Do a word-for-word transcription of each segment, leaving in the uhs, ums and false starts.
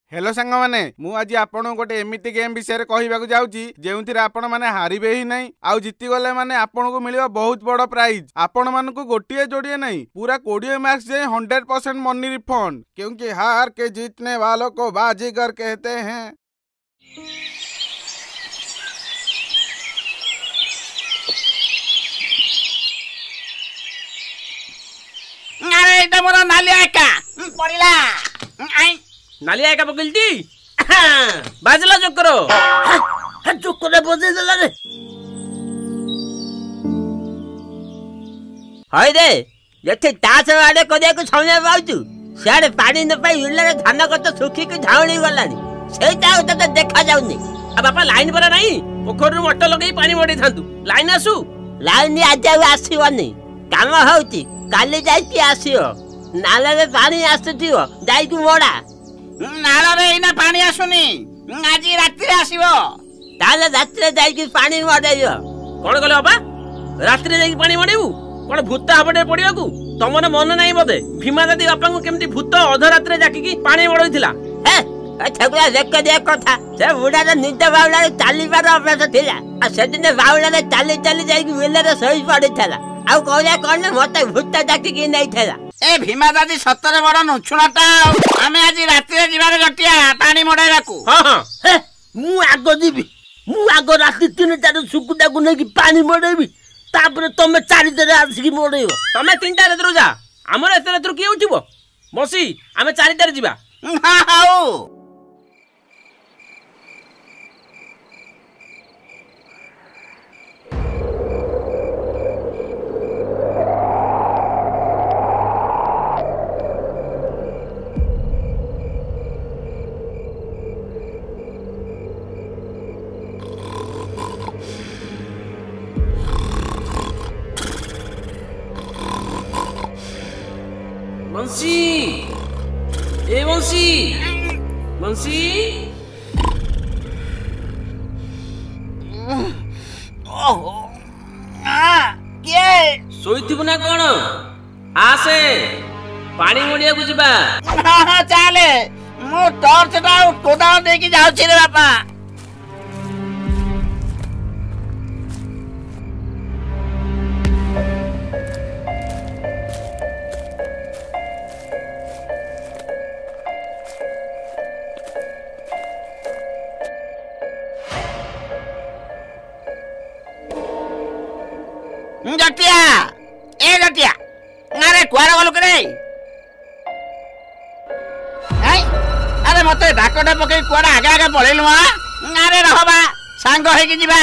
Hello सांग माने मु आज आपण गोटे एमिति गेम विषय कहवाक जाऊँगी जो आपण मैंने हारे ही नहीं आउ जीती गले माने आपण को मिल बहुत बड़ प्राइज। आपण मान को गोटे जोड़िए नहीं पूरा कोड़े मार्क्स जाए हंड्रेड परसेंट मनी रिफंड, क्योंकि हार के जीतने वालों को बाजीगर कहते हैं। अरे इधर मोरा नालिया का पड़िला आई नालिया का पकड़ती बाजला जो करो जो करे बजे देला रे हाय रे जथे तास आडे कदे को छौने बाउचु सियाडे पानी न पाई इल्ला धान कत सुखी के झावणी गलानी सेटा त देखा जाउनी। आ बापा लाइन पर नहीं पोखर रु मोटर लगई पानी मोडी थांतु लाइन आसु लाइन आज आसीवनी काम होउची काली जाई आसीओ नाले रे पानी आसुथियो जाई को मोडा नाला रे इना पानी आसुनी आज रात रे आसीबो ताले रात रे जाई की पानी मोडैयो कोन गले बाबा रात रे जाई पानी मोडेबू कोन भूत हबडे पडियो को तमने मन नाही बदे भीमा दादी बापा को केमती भूत अध रात रे जाकी की पानी मोडैथिला हे छगला देख दे कथा से बुडा रे नित्य बावला रे चाली बार अभ्यास थिला आ सेदिने बावला रे चाली चाली जाई की वेले रे सही पडिथला आउ कहले कोन मते भूत जाकी की नै थला। ए भीमा दादी सतरे बड़ नुछुणाटा आमे आज रात रे जिबारे जटिया पानी मोडाइराकू। हां हां हे मु आगो दिबी मु आगो राती तीन चार सुकुडा को नै की पानी मोडेबी तापरे तमे चारि दरे आसी की मोडेयो तमे तीनटा रे जा हमर एतरे तुर की उठिबो बसी आमे चारि दरे जिबा। हां हाउ बंसी ए बंसी बंसी ओहो आ के सोइथिबु ना कोन आसे पानी मोडिया को जिबा। हां हां चले मु टॉर्च टा कोदा दे की जाउ छी रे बापा। जटिया ए जटिया अरे कुआरा गलु करे आई अरे मते ढाकटा पके कुआरा आगे आगे पळेलु आ अरे रहबा सांग हे की जिबा।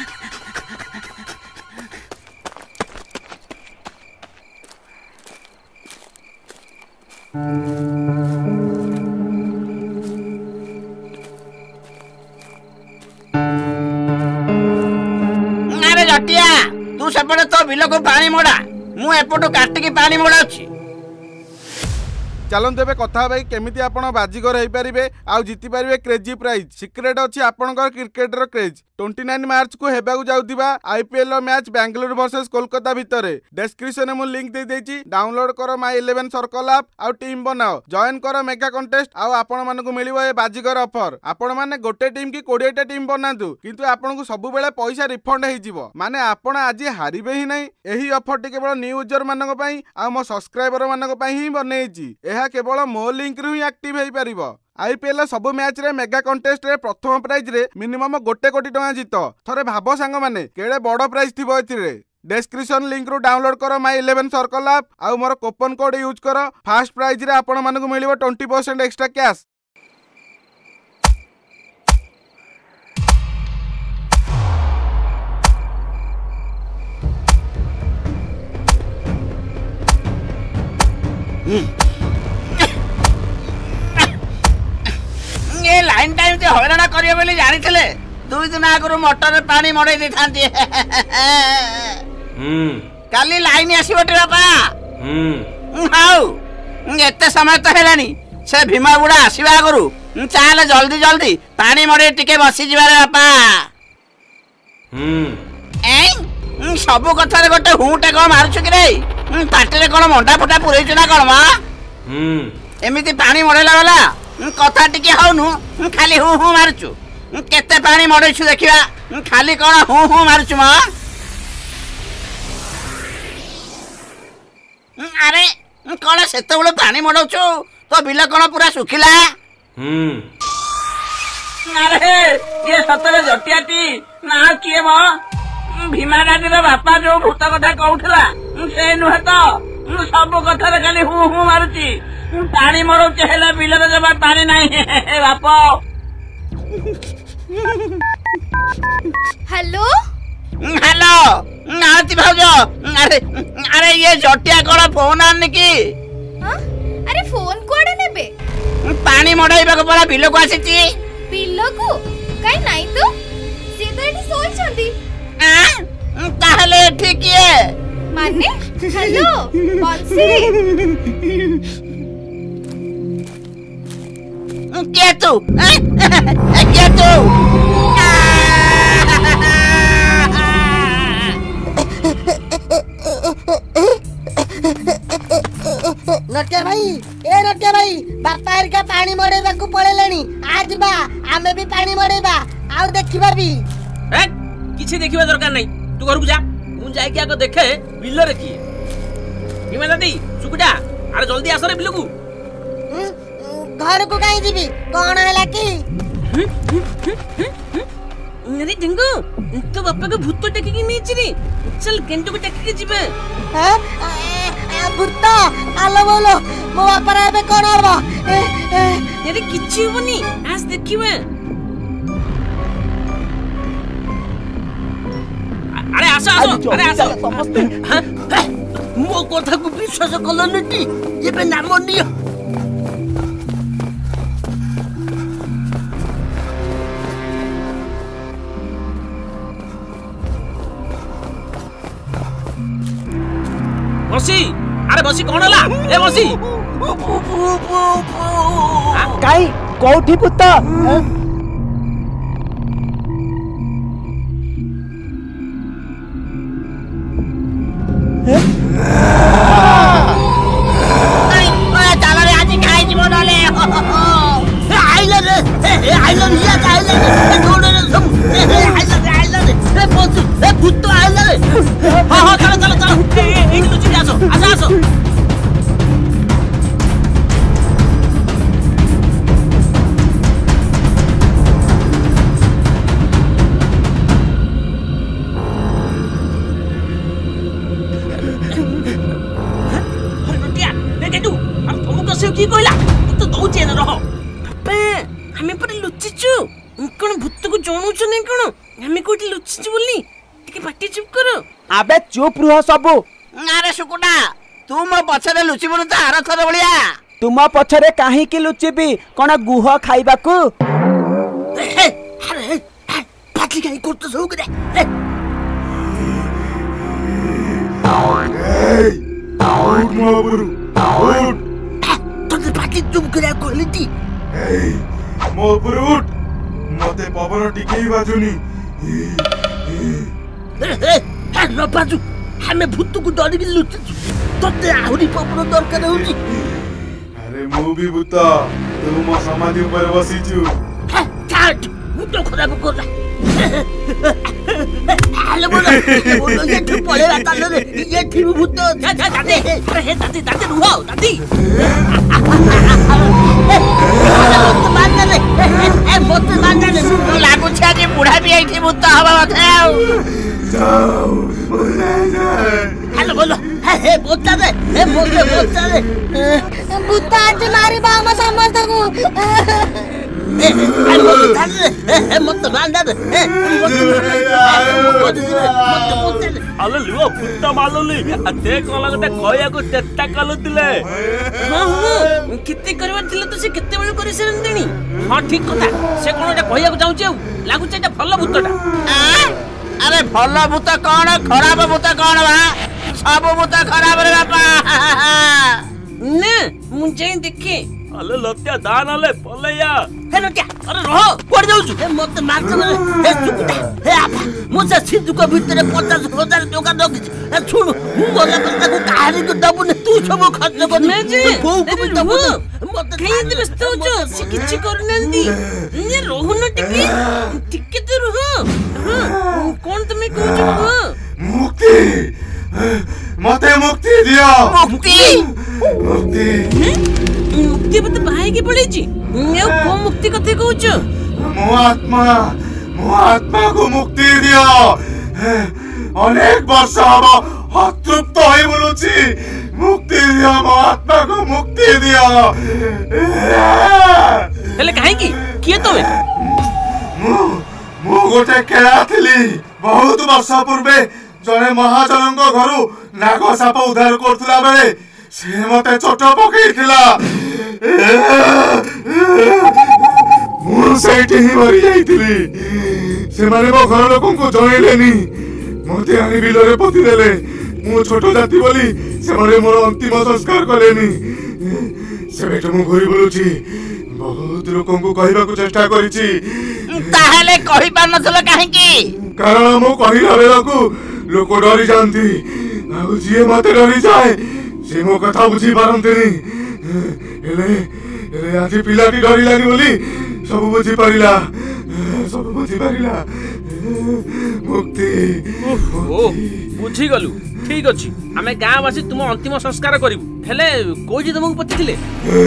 अरे जटिया तू सेपटे तो बिल को पानी मोड़ा मु एपटो काटिकी पानी मोड़ा अछि। चलते एवं कथा भाई केमिति आपण बाजीगर हो पारे आउ जीति पारे क्रेजी प्राइज सिक्रेट अच्छी आपंकर क्रिकेटर क्रेज उनतीस मार्च को हेबाकू जाउथिबा IPL match Bengaluru versus Kolkata भितर डिस्क्रिप्शन में लिंक दे देछि डाउनलोड कर माय इलेवन सर्कल ऐप आउ टीम बनाओ जॉइन कर मेगा कंटेस्ट आउ आपण मानकु मिलिबो ए बाजीगर ऑफर। आपण माने गोटे टीम की बीस टा टीम बनातु किंतु आपण को सब बेले पैसा रिफंड हे जिवो माने आपण आज हारिबे ही नहीं। एही ऑफर टी केवल न्यू यूजर मानक पई आ मो सब्सक्राइबर मानक पई ही बनेछि एहा केवल मो लिंक रु ही एक्टिव हे परिबो। आईपीएल सब मैच रे मेगा कंटेस्ट रे प्रथम प्राइज रे मिनिमम गोटे कोटी टका जीत थरे भाबो सांग माने केड़े बड़ प्राइज थिबो एथिरे। डिस्क्रिप्शन लिंक रु डाउनलोड करो माय इलेवन सर्कल ऐप आउ मोर कूपन कोड यूज करो फर्स्ट प्राइज रे आपण मानकु मिलिबो बीस परसेंट एक्स्ट्रा कैश। ये लाइन टाइम से हैरान करियो बोली जानी थिले दुई दिन आगु मोटर रे पानी मोड़े दे थांती। हम्म काली लाइन आसी बटे बापा। हम्म हाउ एते समय तो हेलानी से भीमा बुढ़ा आसीबा आगु चाल जल्दी जल्दी पानी मोड़े टिके बसी जिबा रे बापा। हम्म ए सब कथा रे गोटे हुटे को मारछु कि रे पाटी रे कोन मंडा फटा पुरैछु ना कोन मा। हम्म एमिति पानी मोड़ेला वाला कथा टिके हौनु खाली हूँ हूँ मारुचु केते पानी मडैछु देखिबा खाली कौन हूँ हूँ मारुचु म अरे कौन सेते बेले पानी मडौछु तो बिल कौन पूरा सुखिला हम्म अरे ये सतरे जटियाटी ना किए म भीमा दादीर बापा जो भूत कथा कहूला से नुहे तो सब कथा खाली हूँ हूँ मारुची पानी मरौचे हेले बिलरे जमा पानी नहीं बाप हेलो हेलो आरती भाउज अरे अरे ये जटिया कौन फोन आनी की हाँ? अरे फोन कुआडे नेबे पानी मड़ाइबा को परा बिल को आसीची बिल को काई नाही तो से तो एठी सोई छंदी आ ताहले ठीक है माने हेलो बंसी क्या तू क्या तू नटके भाई ए नटके भाई बापा हरिका पानी मड़ेबा को पळेलेनी आज बा आमे भी पानी मड़ेबा आउ देखिबा भी ए किछि देखिबा दरकार नहीं तू घर को जा मु जाय के आको देखे बिल रे की भीमा दादी सुकुटा अरे जल्दी आस रे बिल को घर को काई जीबी कोन हला की अरे ढिंगो तो बापा को भूत टेकी की नहीं चिरी चल केंटो को टेकी के जीबे हां भूत आलो बोलो मो बापा रे कोन हबो अरे किछि होनी आज देखिबे अरे आसो आसो अरे आसो समस्त मो कथा को विश्वास कलो नटी एबे नाम नियो बसी अरे बसी कौन हला ए बसी काई कोठी पुत की कहला तो दौचे न रहो बापा हमें पर लुचिचु कोन भूत को जानूछ नै कोन हमें कोठी लुचिचु बोली टिके पाटी चुप करो आबे चुप रह सबु अरे सुकुटा तू मो पछरे लुचि बनु त आर थर बलिया तुम पछरे काहे की लुचिबी कोन गुह खाइबा को अरे पाटी काई करत सो करे ए आउट मोबरू आउट तो पाटी चुप करे क्वालिटी ए मोबरू मते पवन टिकेई बाजुनी ए न बाजू हमें भूत को डरी के लुचिचु तते आहुरी पवन दरकार होची अरे मु भी भूत तू मो समाधि ऊपर बसिचु काट मु तो खराब कर हेलो बोलो बोलो ये तो पड़े रहा था रे ये थी भूत जा जा दादी अरे हे दादी दादी रुहाओ दादी मत मारना रे ए मत मारना रे तो लागू छा जे बुढ़ा भी आई थी भूत हवा बथे जाओ हेलो बोलो हे हे भूत रे हे भूत भूत रे भूत आज मारिबा हम समस्त को ए ए मत मारना रे अले लियो पुत्ता मालली अते कोला गटे कहया को चेष्टा कलुतिले हां हां किते करबा थिले तो से केते बेल करि सेरंतनी हां ठीक कथा से कोनटा कहया को जाउचे लागु छै भलो भूतटा अरे भलो भूत कौन खराब भूत कौन बा सब भूत खराब रे बापा ने मु जाई देखे अले लत्या दान आले पलैया हे नटिया अरे रह कोड जाउछु ए मत मारछ हे चुकुटा हे आपा मो से सिद्धू को भीतर पचास हजार टका दग ए सुन मु गला पर ताको काहारी को दबु ने तू सब खर्च कर मैं जी को को दबु मत कहीं व्यस्त हो जो से किछि करनंदी ये रोहन टिके टिके तो रहो कोन तुमे कहू छु मुक्ति मते मुक्ति दियो मुक्ति मुक्ति मुक्ति बत भाई के पड़े छी मैं को मुक्ति कथे कहू छु मो आत्मा मो आत्मा को मुक्ति दियो अनेक वर्ष हबो अतृप्त होई बोलुची मुक्ति दियो मो आत्मा को मुक्ति दियो हेले काहे की किए तमे मु मु गोटे केला थिली बहुत वर्ष पूर्वे जने महाजनक घरु नाग साप उद्धार करथला बेले से मते चोट पकईथिला मु सेठी ही मरी जाईथिली से माने मो घर लोकन को जणैलेनी मते आनी बिलरे पोती देले मु छोटो जाति बोली से माने मोर अंतिम संस्कार कलेनी से बेट मु घुरी बोलुची बहुत लोकन को कहबा को चेष्टा करिची ताहले कहि पार नथले काहे की कारण मु कहिला बेलकू लोक डरी जाती जी मत डरी जाए से मो कथा बुझी पारती आज पिलाटी डरलानी बोली सब बुझी पारिला सब बुझी पारिला मुक्ति ओ बुझी गलु ठीक अछि हमें गांववासी तुम अंतिम संस्कार करिबु हेले कोइ जे तुमको पतिथिले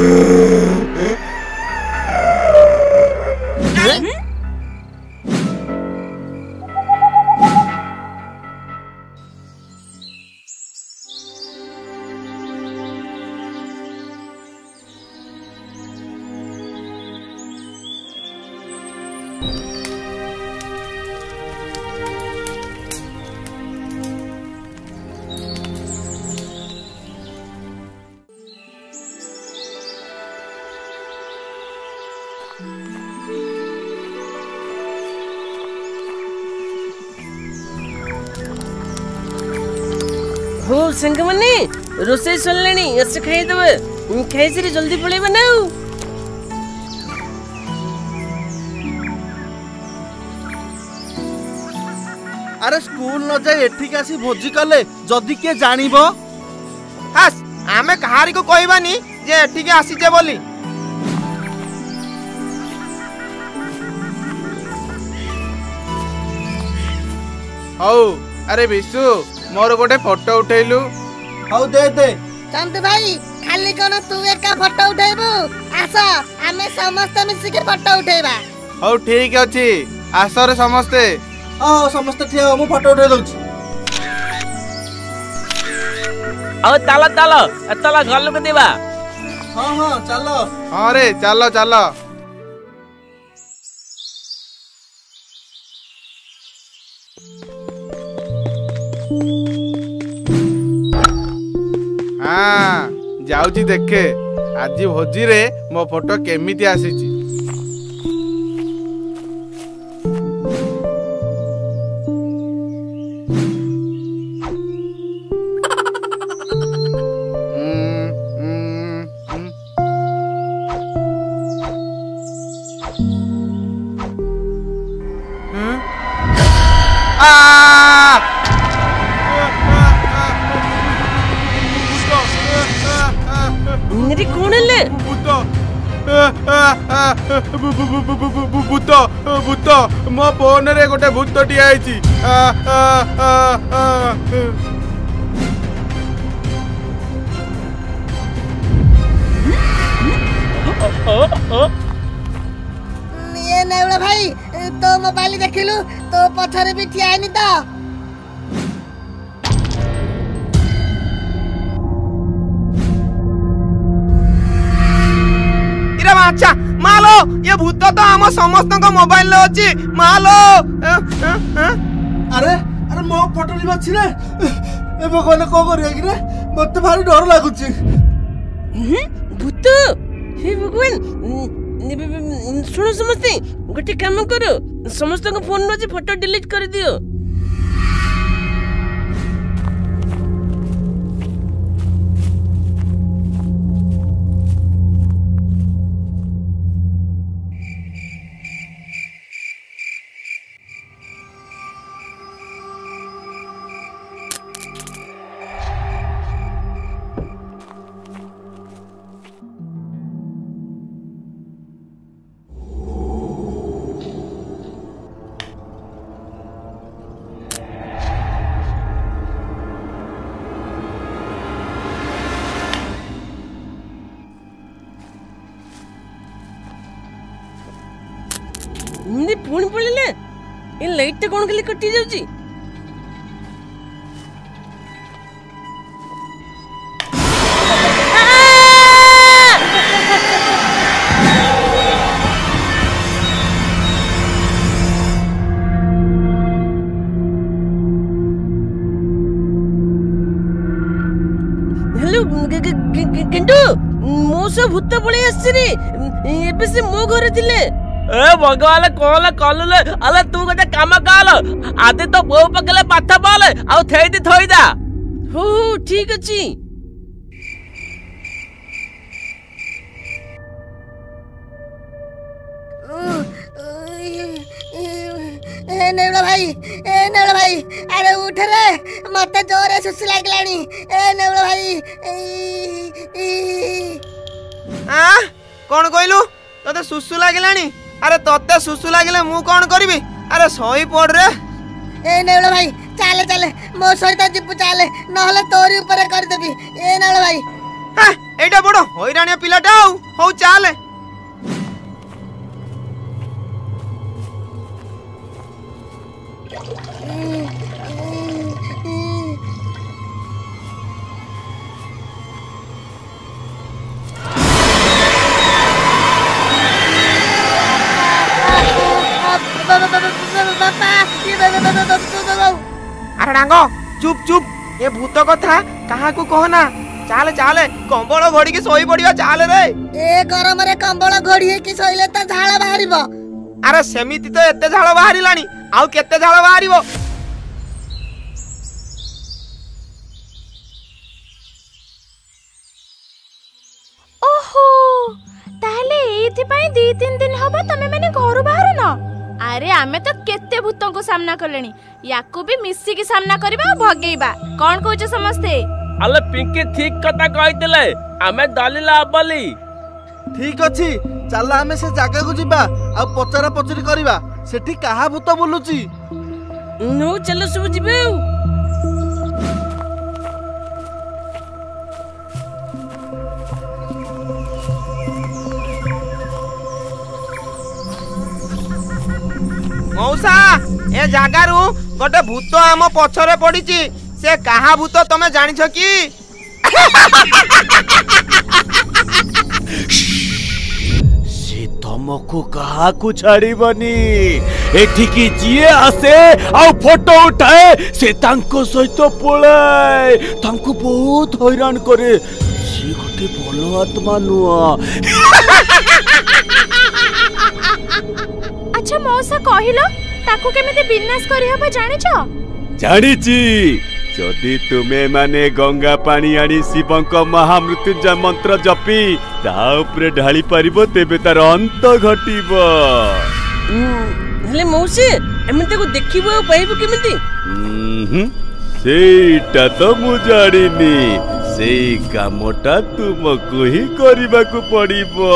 हो संगमने रोसे सल्लेनी ऐसे खाई दबे खाई से जल्दी पळे बनाऊ अरे स्कूल न जाए एठी आसी भोजी कले जदी के जानिबो हास आमे कहारी को कहबानी जे एठी के आसी जे बोली हौ अरे विशु मोर गोटे फोटो उठैलु हौ दे दे चंदू भाई खाली कोन तू एका फोटो उठैबो आस आमे समस्त मिसी के फोटो उठैबा हौ ठीक अछि आसरे समस्ते ओ समस्त ठिया मु फोटो उठै दउछि औ ताला ताला ताला घर लोक देबा हां हां चलो हां रे चलो चलो हाँ जाऊची देखे आज भोजी रे मो फोटो केमिति आसीची मेरी कौन है भूत भूत भूत मो फोन रे गोटे भूत टी आइची ये नेवला भाई तो मोबाइल देखिलु तो पछरे भी ठियानी तो अच्छा मालो ये भूत तो हम समस्त को मोबाइल ले अछि मालो अरे अरे मो फोटो नि बाछि रे ए भगवान को करिया कि रे मते भारी डर लागुछि भूत हे भगवान सुनो समस्ते गोटे काम करो समस्त को फोन में फोटो डिलीट कर दियो ଏମିତି ପୁଣି ପଳେଇଲେ ଏ ଲାଇଟ୍ ଟା କଣ ଖାଲି କଟି ଯାଉଛି। কিন্তু ମୋ ସହ ଭୂତ ପଳେଇ ଆସିଛି ରେ। ଏବେ ସେ ମୋ ଘରେ ଥିଲେ। ए भगवान कौन कलले अले तू गटे काम काल आदि तो बो पकले पाथा पाले आ थेइदी थोइदा। हो हो ठीक अछि। ए नेवला भाई ए नेवला भाई अरे उठ रे मते जोरे सुस लागलानी। ए नेवला भाई आ कोन कहलु तते सुसु लागलानी। अरे तते सुसु लागले मु कोन करबी। अरे सही पड़ रे। ए नेवला भाई चले चले मो सहित जिपु चले नहले तोरी ऊपर कर देबी। ए नेवला भाई हां एटा बडो होइरानिया पिलाटा हो हो चले। अरे डांगो चुप चुप ये भूत कथा कहा को कहना। चाले चाले कंबल घोड़ी के सोई पड़िया चाले रे। ए गरम रे कंबल घोड़ी के सोइले त झाळ बाहरिबो। अरे सेमिति तो एते झाळ बाहरिलानी आउ केते झाळ बाहरिबो। ओहो ताहले एथि पई दो तीन दिन हबो तमे माने घर बाहर न। अरे आमे तो केते भूतों को सामना करलेनी याकू भी मिसी की सामना करबा भगेइबा। कोन कहछ समस्ते। अले पिंकी ठीक कथा कहितले आमे दलिला अबली। ठीक अछि चल आमे से जागा को जिबा आ पचरा पचरी करबा सेठी कहा भूत बोलुची। नो चलो सब जिबे। मौसा ए जागारू गोटे भूत आम पछरे पड़ीची से कहा भूत तमे जानिछ की। से तुमको कहा को छाड़ीबनी एठिकी जिए आसे आ फोटो उठाए से तांको सहित पळाए तांको बहुत हैरान करे। से गोटे भलो आत्मा नुआ। अच्छा मौसा कहिलो ताको केमिते विनाश करि हबो जानिछो। जानिची जदि तुमे माने गंगा पानी आनी शिवंक महामृत्युंजय मंत्र जपी ता ऊपर ढाली परिबो तेबे तार अंत घटिबो। हले मौसी एमिते को देखिबो पाइबो केमिति। हम्म सेटा तो मु जानिनी सेई कामटा तुमको ही करिबाकू पड़िबो।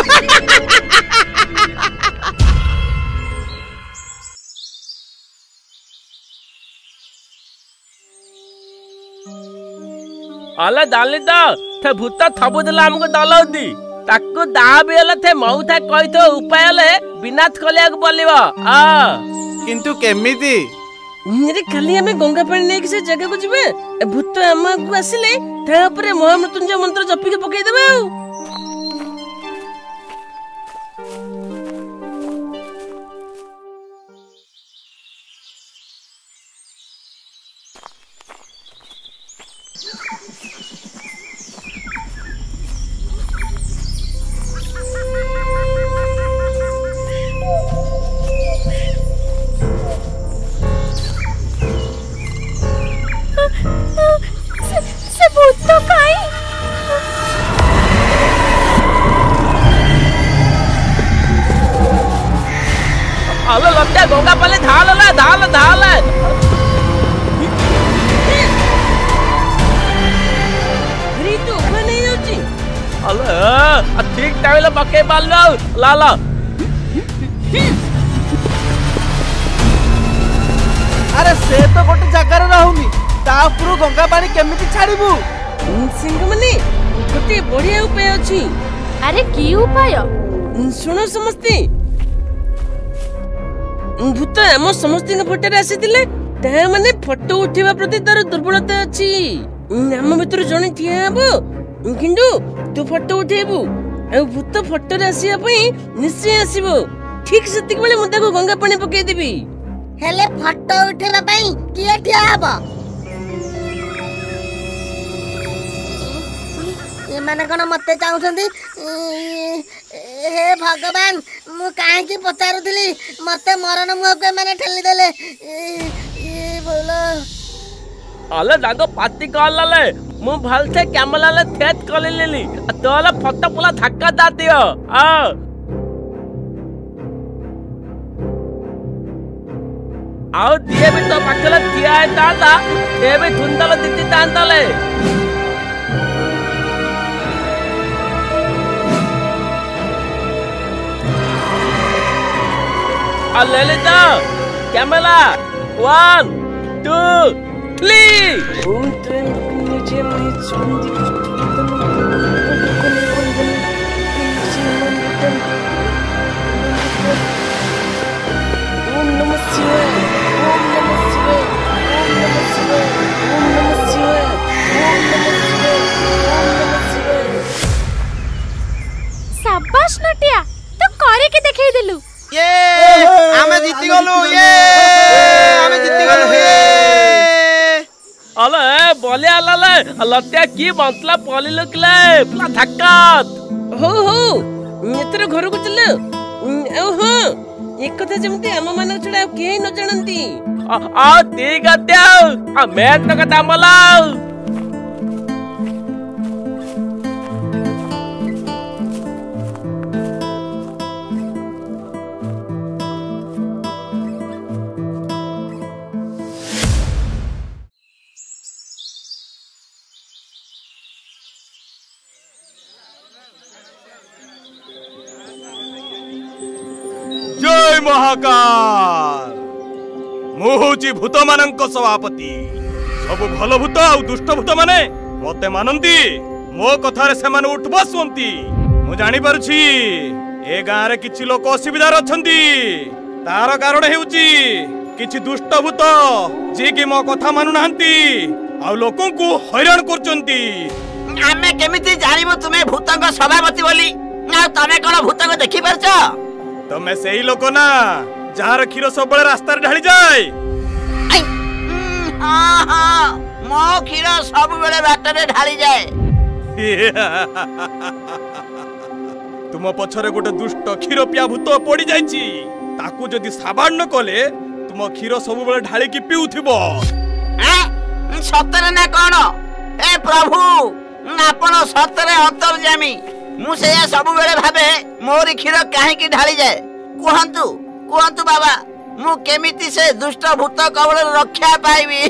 अले दाली द थे भूत थबु दिला हमको दलौदी ताको दा बेले थे मौथा कहितो उपाय ले विनाश कलियाक बोलिबो। आ किंतु केमिति रे खाली हमें गंगा पानी लेके से जगह को जिबे ए भूत हमको आसिले ता ऊपर महामृत्युंजय मंत्र जपी के पकई देबे। से भूत तो काई अले लट्टा गंगा पाले धाल ले धाल धाल री तो बने होची। अले आ ठीक टाइम ले पके बाल लो ला ला। अरे से तो गोटे जगार रहूनी ता ऊपर गंगा पानी केमिति छाड़ीबू। सिंह मने गोटे बढ़िया उपाय अछि। अरे की उपाय सुनो समस्ते भूत आम समस्त फोटो आसी माने फोटो उठेवा प्रति तार दुर्बलता अच्छी आम भीतर जड़े ठिया हम किंतु तू फोटो उठेबू आ भूत फोटो आसवा निश्चय आसब ठीक से मुझे गंगा पानी पकई देवी हेले फोटो उठेबा पई किए ठिया हबो ये माने कोन मते चाहुछंती हे भगवान मु काहे की पचारुथली मते मरण मुह के माने ठेली देले ये बोलो अले दागो पाती कॉलले मु भलते कैमलाले थेत कले लेली तोला फोटो पुला धक्का दा दियो आ आओ दिए भी तो पकला दिया है ताता ये भी धुंधल दित्ती तांतले आ ललिता कैमला वन टू थ्री ओम त्र्यंबकं यजामहे ओम नमः शिवाय ओम नमः शिवाय ओम नमः शिवाय ओम नमः शिवाय ओम नमः शिवाय ओम नमः शिवाय शाबाश नटिया तो करे के देखाई देलु ये आमे जीती गलु ये आमे जीती गलु ये अले बोले अले लत्या की बंतला पली लकले पुला धक्कात हो हो एतर घर को चले ओहो एक कथा जमते हम मन छडा के न जानंती आ ते गत्या आ मैं तो कथा मला जय महाकाल मुहुची भूत मानक सभापति सब भल भूत आ दुष्ट भूत माने मते मानंती मो कथारे से माने उठ बसंती मु जानि परछि ए गां रे किछि लोक असुविधार अछंती तार कारण हेउची किछि दुष्ट भूत जे कि मो कथा मानु नाहंती आ लोकन को हैरान करचंती आमे केमिति जानिबो तुमे भूतक सभापति बोली आ तमे कोन भूतक देखि परछ तमे सेही लोक ना जार क्षीर सब बळे रास्ता रे ढाली जाय हां हां मो क्षीर सब बळे बाट रे ढाली जाय तुम पछरे गोटे दुष्ट क्षीर पिया भूत पड़ी जायची ताकू जदी साबान न कले तुम क्षीर सब बळे ढाली की पिउथिबो हैं सतरे ना कोन ए प्रभु आपण सतरे अंतर्यामी मु से सब बेले भाबे मोरी क्षीर काहे की ढाली जाए कहंतु कहंतु बाबा मु केमिति से दुष्ट भूत कवल रक्षा पाइबी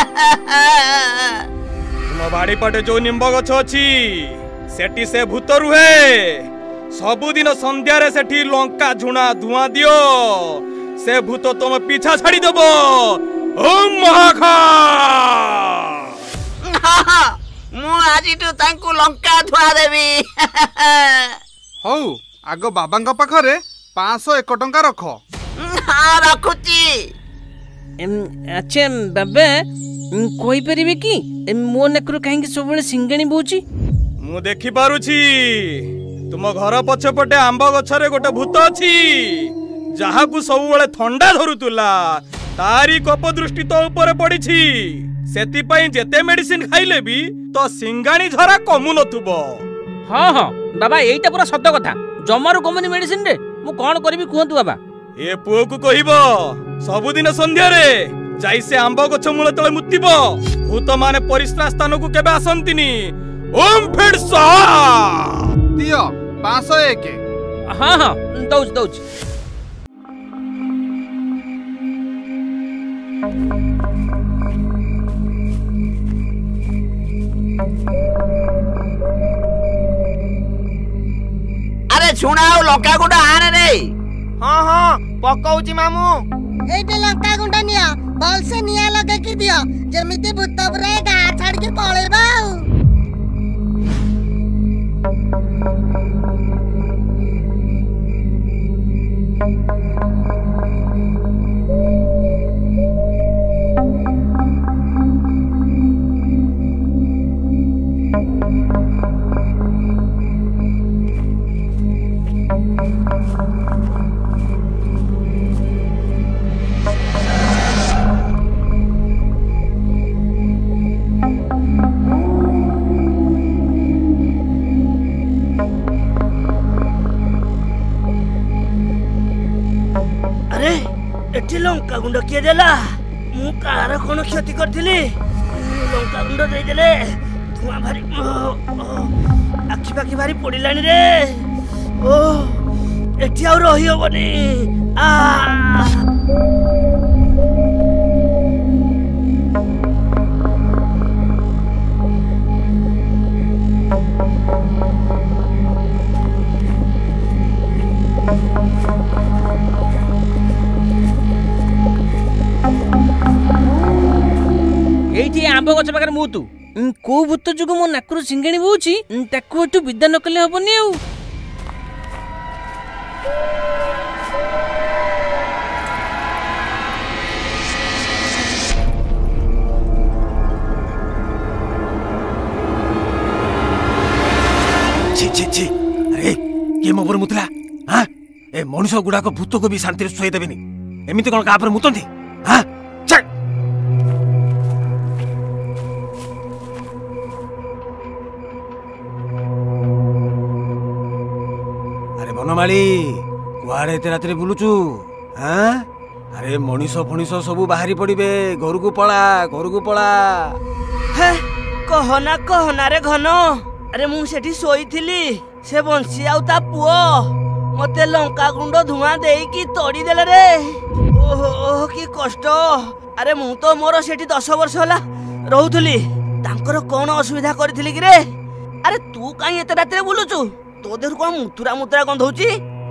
तुम बाड़ी पटे जो निंब गछ अछि सेठी से भूत रुहे सबु दिन संध्या रे सेठी लंका झुना धुआं दियो से भूत तुम पीछा छाड़ी देबो ओम महाका मु आजि तो तांको लंका धुआ देबी हौ आगो बाबांका पाखरे पाँच सौ एक टंका रख हां रखुची अच्छा बाबा कोई परिबे की मो नकरो काहे सब बेले सिंगणी बोची मु देखि पारुछि तुम घर पछपटे आंब गछरे गोटे भूत अछि जहा को सब बेले ठंडा धरुतुला तारी कप दृष्टि तो ऊपर पड़िछि सेति पई जेते मेडिसिन खाइले भी तो सिंगाणी झरा कमु नथुबो हां हां बाबा एइटा पूरा सत्य कथा जमारु कमनी मेडिसिन रे मु कोन करबी कहंतु बाबा ए पुओ को कहिबो सब दिन संध्या रे जाई से आंब गछ मूल तळे मुतिबो भूत माने परिस्रा स्थान को केबे आसंतिनी ओम फेड सा दियो पाँच सौ एक हां हां दउच दउच अरे छुणाओ लंका गुंडा आने रे हां हां पकाउची मामू एटे लंका गुंडा निया बल से निया लगे की दियो जेमिति भूत पुरा गा छाड़ के पळेबा एठी लंका गुंड किए देला मु कार कोन क्षति करथिली लंका गुंड दे देले धुआं भारी आखि पाखि भारी पड़िलानी रे ओ एठी आ रही होबनी आ एठी आंब गछ पाखरे मु तू को भूत जुगु मो नाकरु सिंगाणी बोउची ताकू एठू विदा न कले हबनी आउ छी छी छी अरे के मोबर मुतला हां ए मनुष्य गुडा को भूत को भी शांति रे सोई देबेनी एमिति कोन का पर मुतंती हां चल अरे बनमाली कुआड़े एते रात रे बुलुचू हां अरे मनुष्य फणिस सब बाहरी पड़िबे घर को पळा घर को पळा हे कहना कहना रे घन अरे मु सेठी सोईथिली से बंसी आउ ता पुओ मते लंका गुंड धुआं देई की तोड़ी देले रे ओहो की कष्ट अरे मु तो मोर सेठी दस वर्ष होला रहउथली तांकर कोन असुविधा करथिली कि रे अरे तू काई एते राते बुलुचू तो देर कोन मुतुरा मुतुरा गंध होची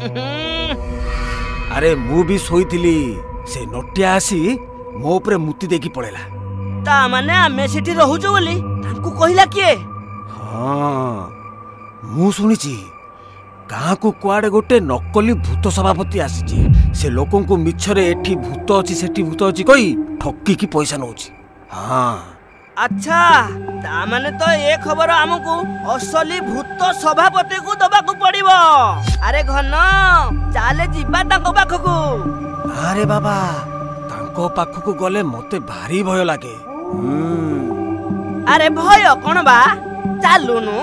अरे मु भी सोईथिली से नोटिया आसी मो ऊपर मुति देकी पड़ेला ता माने आमे सेठी रहउचो बोली तांकू कहिला किए हाँ मु सुनिची गाँ को कुआड़े गोटे नकली भूत सभापति आसी से लोकों को मिछरे एठी भूत अछि सेठी भूत अछि कही ठक्की की पैसा नउची हाँ अच्छा ता माने तो ए खबर हमकू असली भूत सभापति को दबा को पड़िबो अरे घन चाले जिबा ताको पाखकू अरे बाबा ताको पाखकू गले मते भारी भय लागे अरे भय कोन बा चालुनु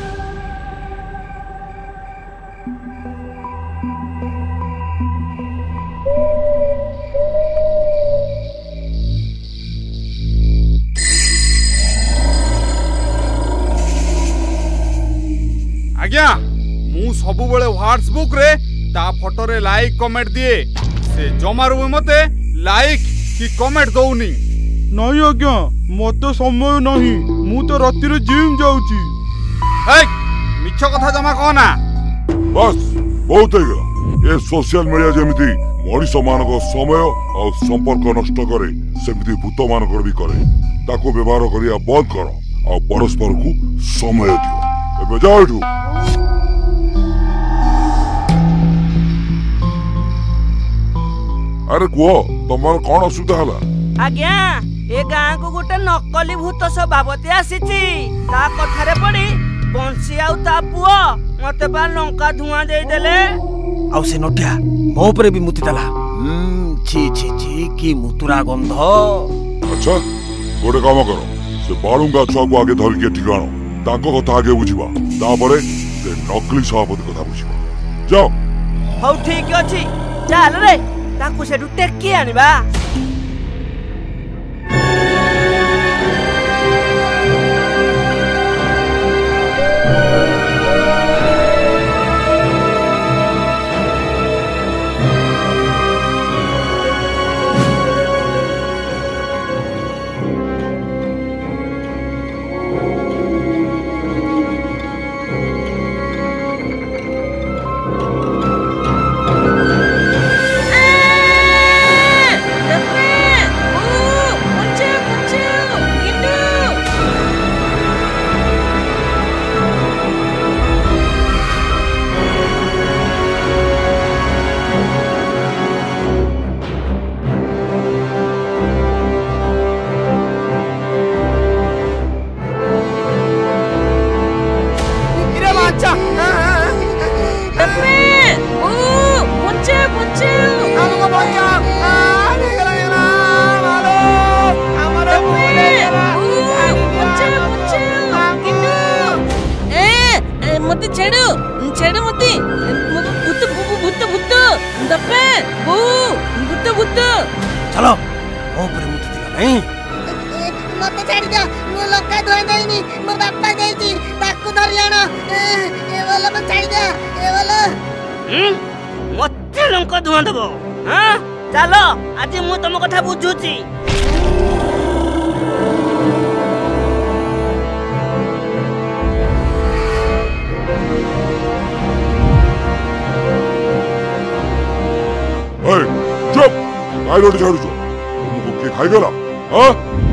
आज्ञा मु सबु बेले व्हाट्सएप रे ता फोटो रे लाइक कमेंट दिए से जमारू मते लाइक कि कमेंट दउनी नहीं आज्ञा मते समय नहीं मु तो राति रे जिम जाउची ए मिछ कथा जमा कहना बस बहुत हो गया ये सोशल मीडिया जेमिति मनीष मानक समय और संपर्क नष्ट करे सेमिति भूत मानक भी करे ताको व्यवहार करिया बंद करो और परस्पर को समय दियो एबे जाओ एठू अरे कुओ तमर कोन असुविधा हला आज्ञा ए गाँ को गोटे नकली भूत सभापति आसीची ता कथारे पड़ी बंसी आउ ता पुओ मते बा लंका धुआं देई देले आउ से नोटिया मो ऊपर भी मुति देला हम छी छी छी की मुतुरा गंध अच्छा गोटे काम करो से बाळुंगा छुआ को आगे धर के ठिकानो ताको कथा आगे बुझिबा तापरे से नकली सभापति कथा बुझिबा जाओ हौ ठीक अछि चल रे ताकू सेठू टेकी आनिबा ବୋଉ ଭୂତ ଭୂତ चलो ମୋ ଉପରେ ମୁଠୁଥିଲା ନାଇଁ ମତେ ଛାଡି ଦିଅ ମୁଁ ଲଙ୍କା ଧୋଇ ଦେଇନି ମୋ ବାପା ଯାଇଛି ତାକୁ ଧରି ଆଣ ଏ ବୋଲ ମତେ ଛାଡି ଦିଅ ଏ ବୋଲ ମତେ ଲଙ୍କା ଧୁଆ ଦବ ହଁ ଚାଲ ଆଜି ମୁଁ ତମ କଥା ବୁଝୁଛି ए चुप काय रोटी छाडुछ तुमको के खाइ गेला हां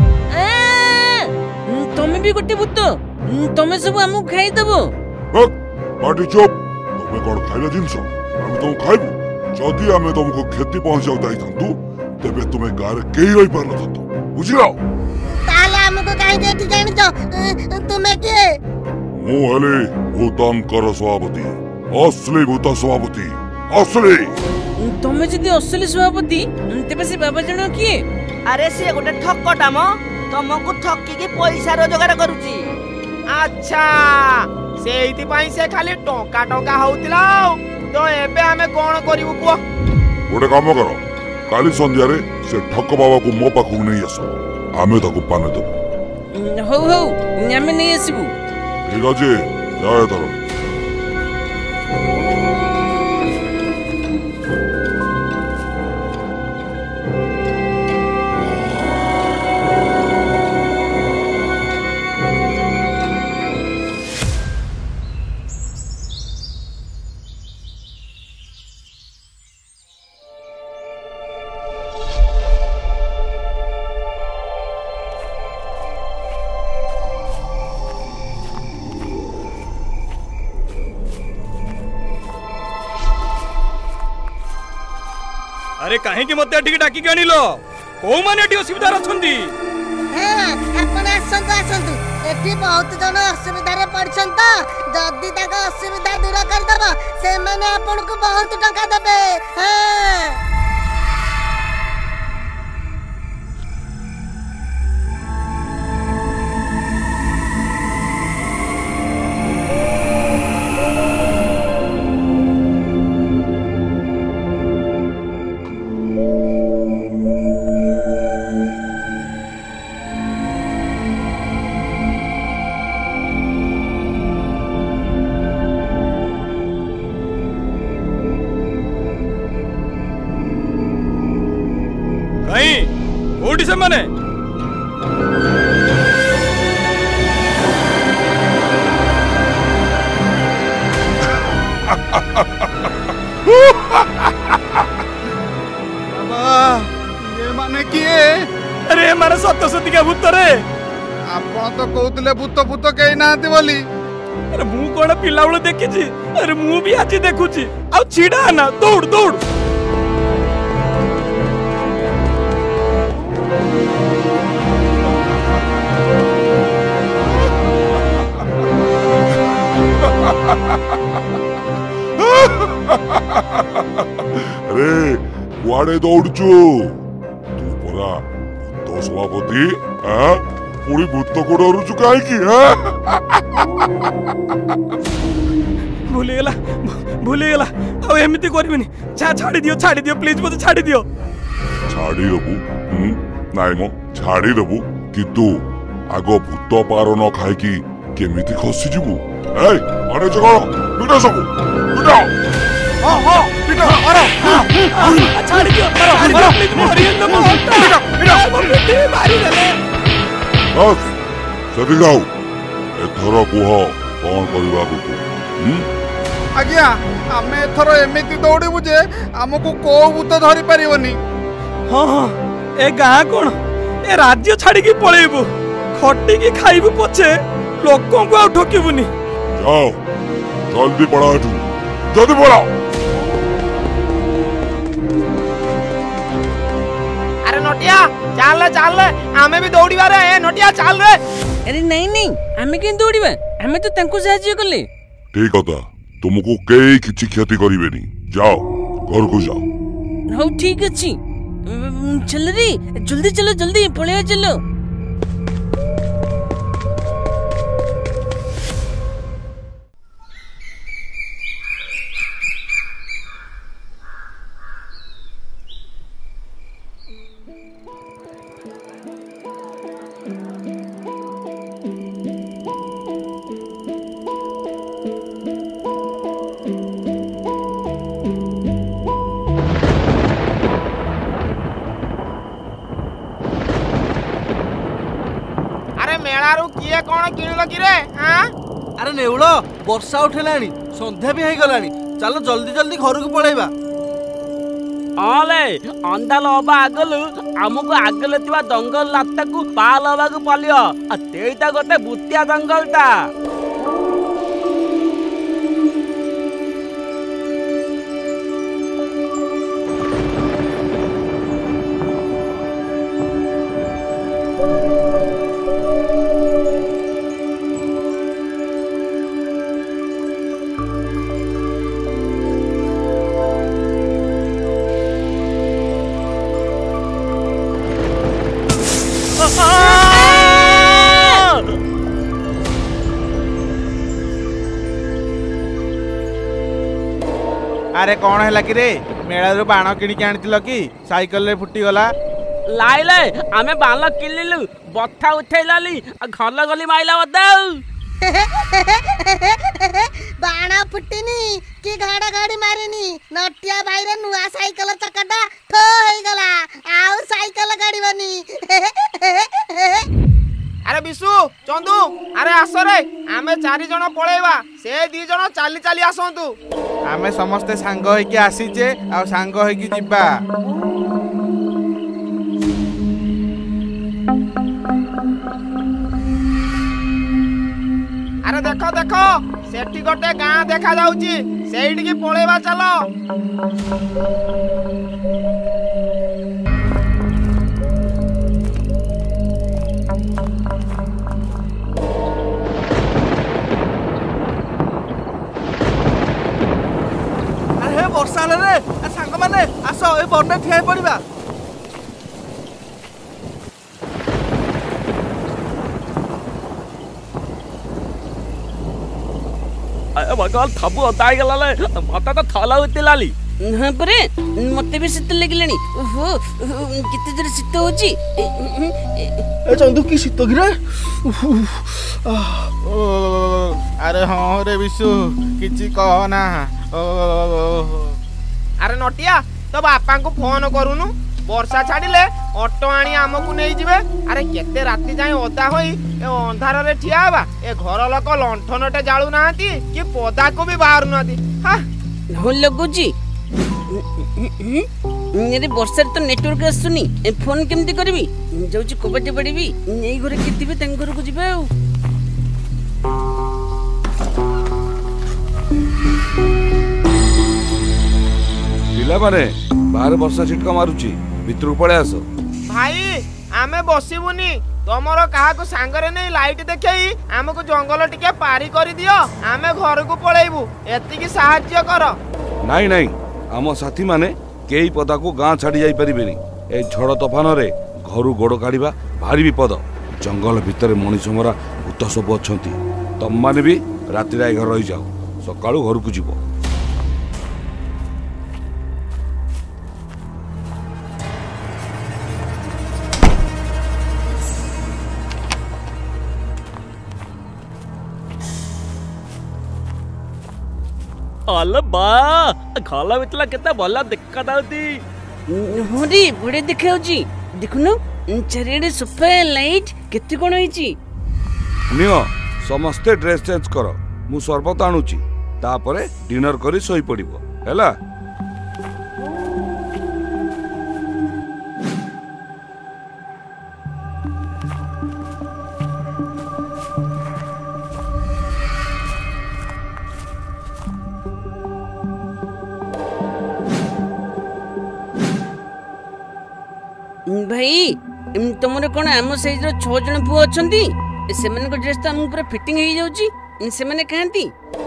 तमे भी गोटे भूत तमे सब हमु खाई दबो बक पाटी चुप तमे कोन खाइला जिंस हम तुम खाइबु जदी हमें तुमको खेती पहुंचाउ दाई थंतु तबे तुमे गारे केही रही पारल थंतु बुझिलो ताला हमको काई देती जानिछ तुमे के मु हले भूतांकर सभापति असली भूत सभापति असली तमे जदी असली सभापति तेबे से बाबा जण किए अरे से गोटे ठक्कटा म तुमको ठक्की के पैसा रोजगार करूची अच्छा सेइति पई से खाली टोका टोका होतिला तो एबे हमें कोन करिवु को गोटे काम करो काली संध्या रे से ठक्क बाबा को मो पाखु नहीं आसो आमे ताको पाने दबो हो हो हमें नहीं आसीबु ठीक अछि जाय तरो अरे काहे कि मते एठी डाकी के आनिलो को माने एठी असुविधा रछंदी हां अपन आसंतु आसंतु एठी बहुत जन असुविधा रे पड़छन त जदी तक असुविधा दूर कर दबो से माने अपन को बहुत टका देबे हां कोठी से माने ये माने किए अरे माने सत सती का भूत रे आपण तो कहउतले भूत भूत केही नांती बोली अरे मु कोन पिला बेले देखिछि अरे मु भी आज देखुछि आ छिडा ना दौड़ दौड़ अरे कुआडे दौड़चु तू परा भूत सभापति हां पुरी भूत को डरुचु काहे की हां भूले गेला भूले गेला आ एमिति करबिनी छा छाडी दियो छाडी दियो प्लीज मते छाडी दियो छाडी दबु हम नाइ मो छाडी दबु किंतु आगो भूत पारो न खाइ की केमिति खसी जिवु ए अरे जगो बिटा सब बिटा हां हां बिटा अरे छाडी दियो छाडी दियो प्लीज मरी न मो बिटा बिटा मते मारी देले बस सदी जाऊ एथर कुह कोन करबा को हम आज्ञा आमे एथर एमिति दौड़िबु जे हमकु को भूत धरि परिबनी हां हां ए गां कोन ए राज्य छाडी की पळेबु खटी की खाइबु पछे लोकों को आ ठोकिबुनी जाओ जल्दी पड़ा तू जल्दी पड़ा अरे नोटिया चल चल हमें भी दौड़ीबा रे ए नोटिया चल रे अरे नहीं नहीं हमें के दौड़ीबा हमें तो तंको सहाय्य करले ठीक होता तुमको केई किछि क्षति करिवेनी जाओ घर को जाओ हो ठीक अछि चल रे जल्दी चलो जल्दी पळे चलो मेलारू किए कौन किणल कि रे? हां अरे नेउल वर्षा उठेलानी संध्या भी गलानी चलो जल्दी जल्दी घर को पळेबा। आले अंधाल हवा आगलु आमको आगले थिबा दंगल लाता को पाल हवा को पलियो आ तेईटा गोटे बुतिया दंगलटा। अरे कौन है कि रे मेला रू बाण किणिक आनी कि साइकल रे फुटी गला? लाइले आमे बाण किलिलु बथा उठैलाली घर गली माइला बदा बाण फुटिनी कि घाड़ा घाड़ी मारिनी नटिया भाई रे नुआ साइकल चक्काटा ठो हे गला आउ साइकल गाड़ी बनी। अरे बिशु चंदू अरे आस रे आमे चारि जण पळेबा से दी जण चाली चाली आसंतु। आमे समस्ते सांग होइके आसीचे आ सांग होइके जिब्बा। अरे देखो देखो सेठी गोटे गां देखा जाउची सेठी की पळेबा चलो। वर्षा रे सांग माने आस ए बने ठिया पड़िबा। अरे भगवान थबु अदाई गलाले मता तो थला उतिलाली। हां परे मते भी शीत लागलानी। ओहो किते जरे शीत होची। ए चंदू की शीत गिरे? अरे हां रे विशु किछि कह ना। अरे नटिया तो बापा को फोन करूनु वर्षा छाड़िले ऑटो आनी आमको नहीं जिवे। अरे केते राती जाए ओदा होई ए अंधार रे ठिया बा ए घर लोक लंठनटे जाळू नाहंती कि पदा को भी बाहर नाहंती। हां हो लगुची मेरे वर्षा तो नेटवर्क आसुनी ए फोन केमती करबी जाउची कोबटे पड़ीबी नेई घरे केतिबे तंग घर को जिबे। पिला माने बाहर वर्षा छिटका मारुची भितर पळे आस। भाई आमे बसिबुनी तमरो काहा को सांगरे नै लाइट देखई हमको जंगल टिके पारी करि दियो आमे घर को पळेइबू एति की सहाय्य कर। नाही नाही आम साथी माने केई पदा को गां छाड़ी जाई परिबेनी ए झड़ तूफान रे घरु गोड़ काढिबा भारी विपद। जंगल भितर मनीष मरा भूत सब अछंती तम माने भी राति राय घर रही जाओ सकाळू घर को जीवो। अल बा खाला बितला केता भला देखा दाउती। होरी बड़े देखे होची देखुनो चारिडे सोफा लाइट केते कोन होईची। नियो समस्ते ड्रेस चेंज करो मु सरबत आणुची तापरे डिनर करी सोई पड़िबो हैला। भाई तुमरे कोन आम साइज रो छह जण पुओ अछंती से मन को ड्रेस तो हम पूरा फिटिंग हो जाउची से माने कहंती।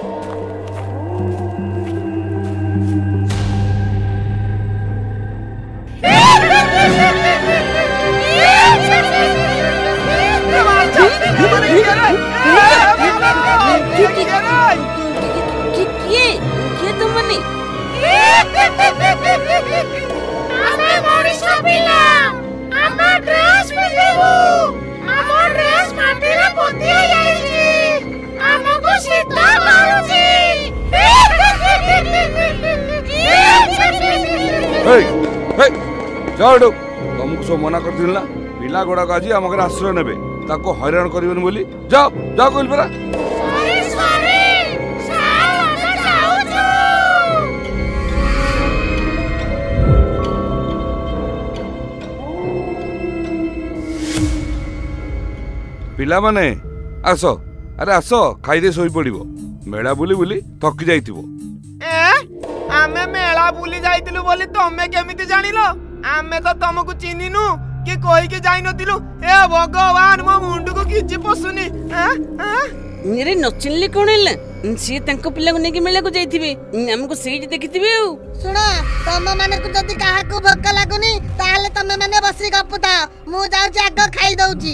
किए किए तुम मने आमे मଣିଷ ପିଲା ଆମ ଡ୍ରେସ୍ ପିନ୍ଧିବୁ ଆମ ଡ୍ରେସ୍ ମାଟିରେ ପୋତି ହେଇଯାଇଛି ଆମକୁ ଶୀତ ମାରୁଛି। हेय हेय जाओ तुमको सब मना कर दिला पिला गोड़ा का आज आम घर आश्रय नेबे ताको हैरान करिवनी बोली जाओ जाओ कहली परा। पिला माने आस अरे आस खाइदे सोई पड़िबो मेला बुली बुली थकी जाइतिबो। ए आमे मेला बुली जाइतिलु बोली तमे केमिति जानिलो? आमे तो तुमको चिन्हिनु कि कोई के जाई नतिलु। ए भगवान मो मुंडु को किछि पसुनी। हां हां मेरे नचिनले कोन हेला सी तंको पिला को नेकी मेला को जाइथिबे हमको सेही देखिथिबे। सुनो तम माने को जदी काहा को भक्क लागुनी ताले तमे माने बसी गपुता मु जाउची आग खाई दउची।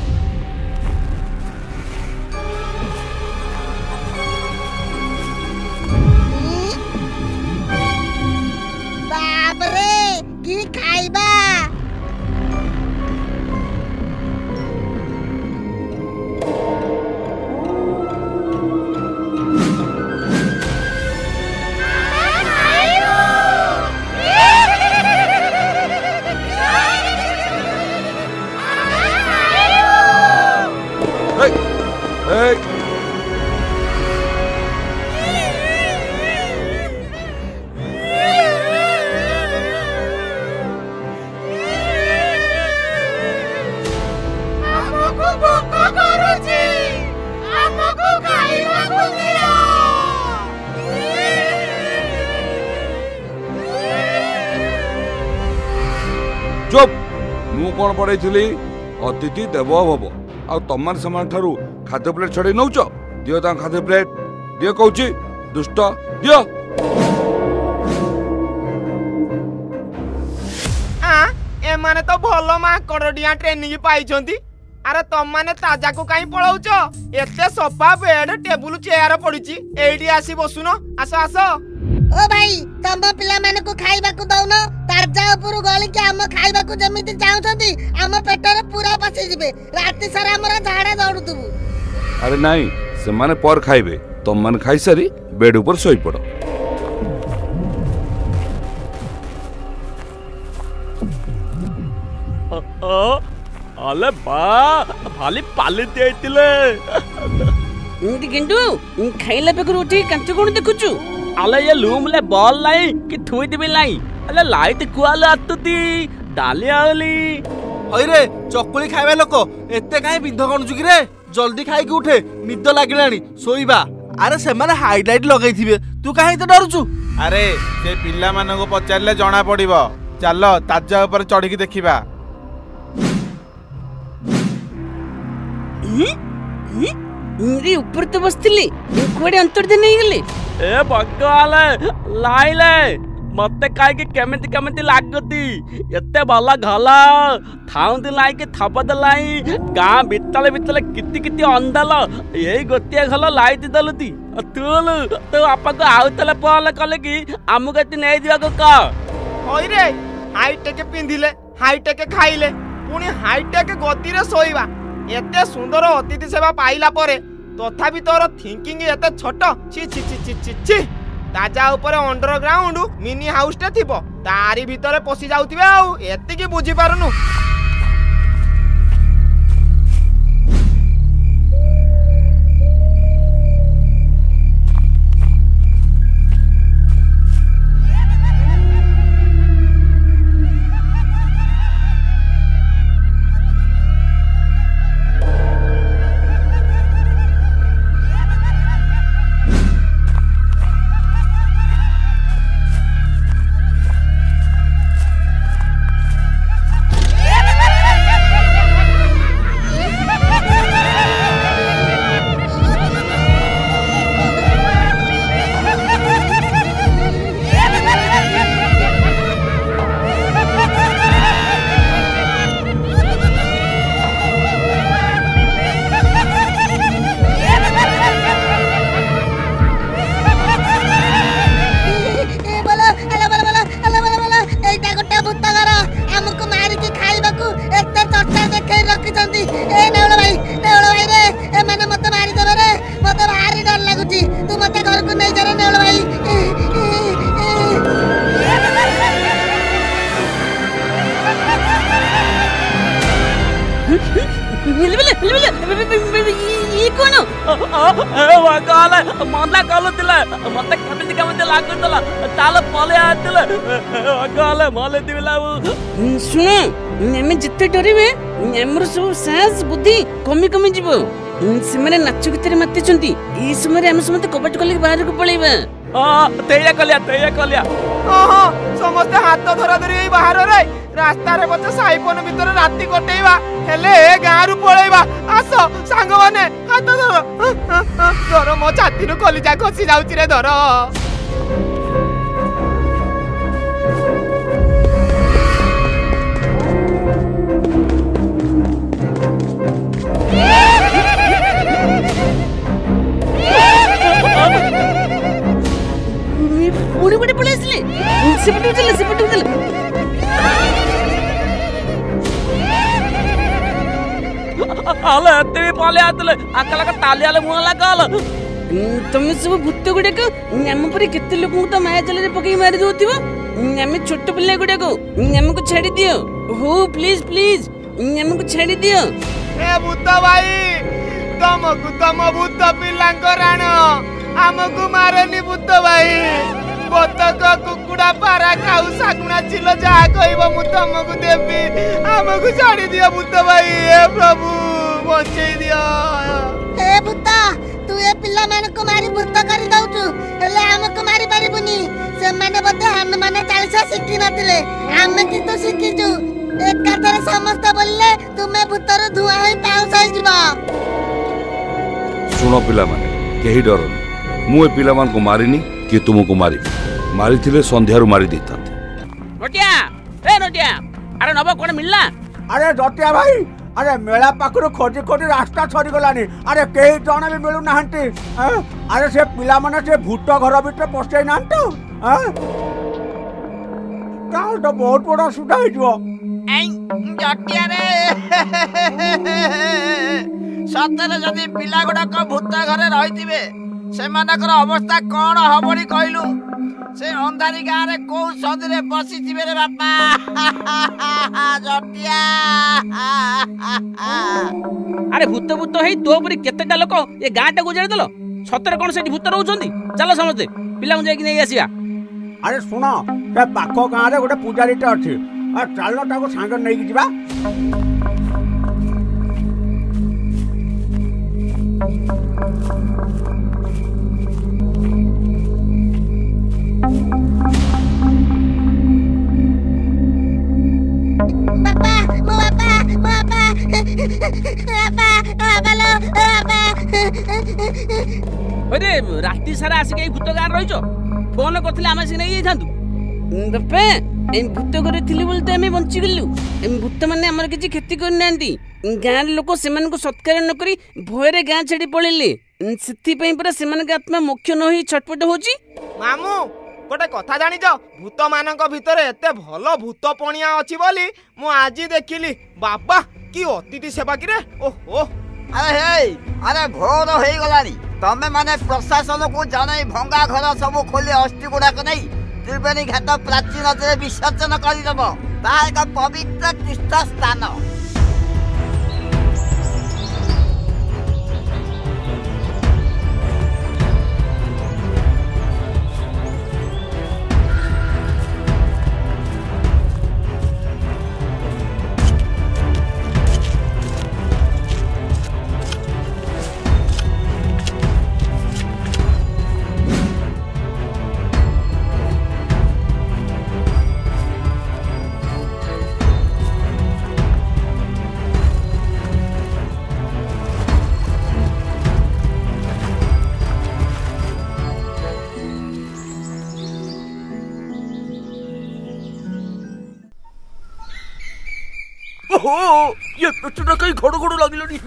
बाबरे की खाइबा चुप मु कौन पढ़े अतिथि देव भव आ तमान समान ठारू खाद्य प्लेट छड़े नौच दियो ता खाद्य प्लेट दियो कहूची दुष्ट दियो। आ ए माने तो भलो मा करडिया ट्रेनिंग पाइछंती। अरे तम माने ताजा को काई पळौछ? एते सोफा बेड टेबुल चेयर पड़ुची एडी आसी बसुनो आसो आसो। ओ भाई तम पिला माने को खाइबा को दउनो तारजा ऊपर गली के हम खाइबा को जमिति चाहुछंती हम पेट रे पूरा पसी जिबे राती सारा हमरा झाड़ा दौड़ुतबु। अरे नहीं से माने पर खाइबे तम माने खाइ सारी बेड ऊपर सोई पड़ो। अले बा भाली पाली देतिले इंदी गिंडू खाइला बेकर उठी कंच कोन देखुचु? अले ये लूम ले बॉल लाई कि थुई दिबे लाई अले लाइट कुआल आतुती डाली आली। हइरे चकुली खाइबा लोक एते काहे बिंध कणुचु कि रे? जल्दी खाइ के उठे निद लागिलानी सोइबा। अरे से माने हाइलाइट लगाइथिबे तू काहे इते डरुचु? अरे से पिल्ला मानको पचारले जणा पड़िबो चलो ताजा ऊपर चढ़ी के देखिबा। मेरे ऊपर तो बसतिली कोडे अंतर दे नहीं गले। ए भगवाले लाइले मते काई के केमिति केमिति लागती एते भला घला थाउंदी लाई के थपद लाई गां बितले बितले किति किति अंदल एई गोतिया घला लाई ति दलती तुल तो आपा को आउतले पले कले की आमु गति नै दिवा को का। होई रे हाईटेक पिंधिले हाईटेक खाइले पुनी हाईटेक गति रे सोइबा। एते सुंदर अतिथि सेवा पाइला परे तथापि तोर थिंकिंग एते छोट छि छि छि छि छि। ताजा ऊपर अंडरग्राउंड मिनी हाउस टे थिबो तारी भीतर पसी जाउतिबे आ एते की बुझी पारुनु। Yeah! ଭଗବାନ ମନା କରୁଥିଲେ ମତେ କେମିତି କେମିତି ଲାଗୁଥିଲା ତାହେଲେ ପଳେଇ ଆସିଥିଲେ ଭଗବାନ ମଲେ ଦିବିଲା ଶୁଣ ଆମେ ଯେତେ ଡରିବେ ଆମର ସବୁ ସାହସ ବୁଦ୍ଧି କମି କମି ଯିବ। ସେମାନେ ନାଚ ଗୀତରେ ମାତିଛନ୍ତି ଏଇ ସମୟରେ ଆମେ ସମସ୍ତେ କବାଟ ଖୋଲିକି ବାହାରକୁ ପଳେଇବା। ତେୟା କଲିଆ ତେୟା କଲିଆ ସମସ୍ତେ ହାତ ଧରା ଧରି ଏଇ ବାହାରରେ ରାସ୍ତାରେ ପଛେ ସାଇପନ ଭିତରେ ରାତି କଟେଇବା ହେଲେ ଏ ଗାଁରୁ ପଳେଇବା। ଆସ ସାଙ୍ଗମାନେ ହାତ ଧର ଧର ମୋ ଛାତିରୁ କଲିଜା ଖସି ଯାଉଛି ରେ ଧର। ପୁଣି ଗୋଟେ ପଳେଇ ଆସିଲେ ସେପଟକୁ ଚାଲ ସେପଟକୁ ଚାଲ। ଆଲେ ଏତେ ବି ପଳେଇ ଆସିଥିଲେ ଆକାଲାକା ତାଲିଆଲେ ମୁହଁ ଲାଗାଲ। ତମେ ସବୁ ଭୂତ ଗୁଡାକ ଆମ ପରେ କେତେ ଲୋକଙ୍କୁ ତ ମାୟା ଜାଲରେ ପକେଇ ମାରି ଦଉଥିବ। ଆମେ ଛୋଟ ପିଲା ଗୁଡାକ ଆମକୁ ଛାଡି ଦିଅ ହଉ ପ୍ଲିଜ ପ୍ଲିଜ ଆମକୁ ଛାଡି ଦିଅ। ଏ ଭୂତ ଭାଇ ତମକୁ ତମ ଭୂତ ପିଲାଙ୍କ ରାଣ ଆମକୁ ମାରନି ଭୂତ ଭାଇ। ବତକ କୁକୁଡ଼ା ପାରା ଖାଉ ଶାଗୁଣା ଚିଲ ଯାହା କହିବ ମୁଁ ତମକୁ ଦେବି। ଆମକୁ ଛାଡି ଦିଅ ଭୂତ ଭାଇ ଏ ପ୍ରଭୁ ବଞ୍ଚେଇ ଦିଅ। ଏ ଭୂତ ତୁ ଏ ପିଲାମାନଙ୍କୁ ମାରି ଭୂତ କରି ଦଉଛୁ ହେଲେ ଆମକୁ ମାରି ପାରିବୁନି। ସେମାନେ ବୋଧେ ହନୁମାନ ଚାଳିଶା ଶିଖି ନଥିଲେ ଆମେ କିନ୍ତୁ ଶିଖିଛୁ। ଏକାଥରେ ସମସ୍ତ ବୋଲିଲେ ତୁମେ ଭୂତରୁ ଧୂଆଁ ହୋଇ ପାଉଁଶ ହେଇଯିବ। ଶୁଣ ପିଲାମାନେ କେହି ଡରନି ମୁଁ ଏ ପିଲାମାନଙ୍କୁ ମାରିନି କି ତୁମକୁ ମାରିବି। ମାରିଥିଲେ ସନ୍ଧ୍ୟାରୁ ମାରି ଦେଇଥାନ୍ତି। ନଟିଆ ଏ ନଟିଆ ଆରେ ନବ କଣ ମିଳିଲା? अरे जटिया भाई अरे मेला पाखर खोजी खोजी रास्ता छड़गलानी अरे कई जन भी मिलू ना अरे से पिला माने से भूत घर भीतर पशे ना तो तो बहुत बड़ा सुधा जटिया रे सतरे जदि पिला गुड़ाक भूत घरे रही सेमानकर अवस्था कौन हबड़ी कहलु से अंधारी गाँ रे कौ सदरे बसी रे बापा जटिया अरे भूत भूत हे तो परी केतेटा लोक ए गाँटा गुजारी देलो सतरे कौन से भूत रहउछंती चलो समझते पिला जाई नै आसीबा। अरे सुनो से पाखो गाँ रे गोटे पूजारीटे अछि आ चलो ताको सांग नै कि जिबा। बापा मो बापा मो बापा बापा बालो बापा अरे राती सारा आसी के भूत गाँ रहिछो फोन करथिले आमे से नै जाइथांतु बापा एम भूत घरे थिले बोलते आमे बंची गेलु। एम भूत माने हमर किछि खेती कर नांती गाँ लोक सेमान को सत्कार न करी भयरे गाँ छाड़ी पळेले सेति पई पर सेमान के आत्मा मोक्ष न होई छटपट होची। मामू गोटे कथा जानिछ भूत मानक भितर एते भलो भूत पणिया अछि बोली मु आजी देखिली बाबा की अतिथि सेवा कि रे ओहो। अरे हे अरे भोर हो गलानी तमे माने प्रशासन को जानै भंगा घर सब खोली अस्थि गुड़ाक नै त्रिवेणी घाट प्राचीन नदीरे विसर्जन करदेव ता एक पवित्र तीर्थ स्थान। ओहो ये पेटना कहीं घोड़ घोड़ लगिलनी।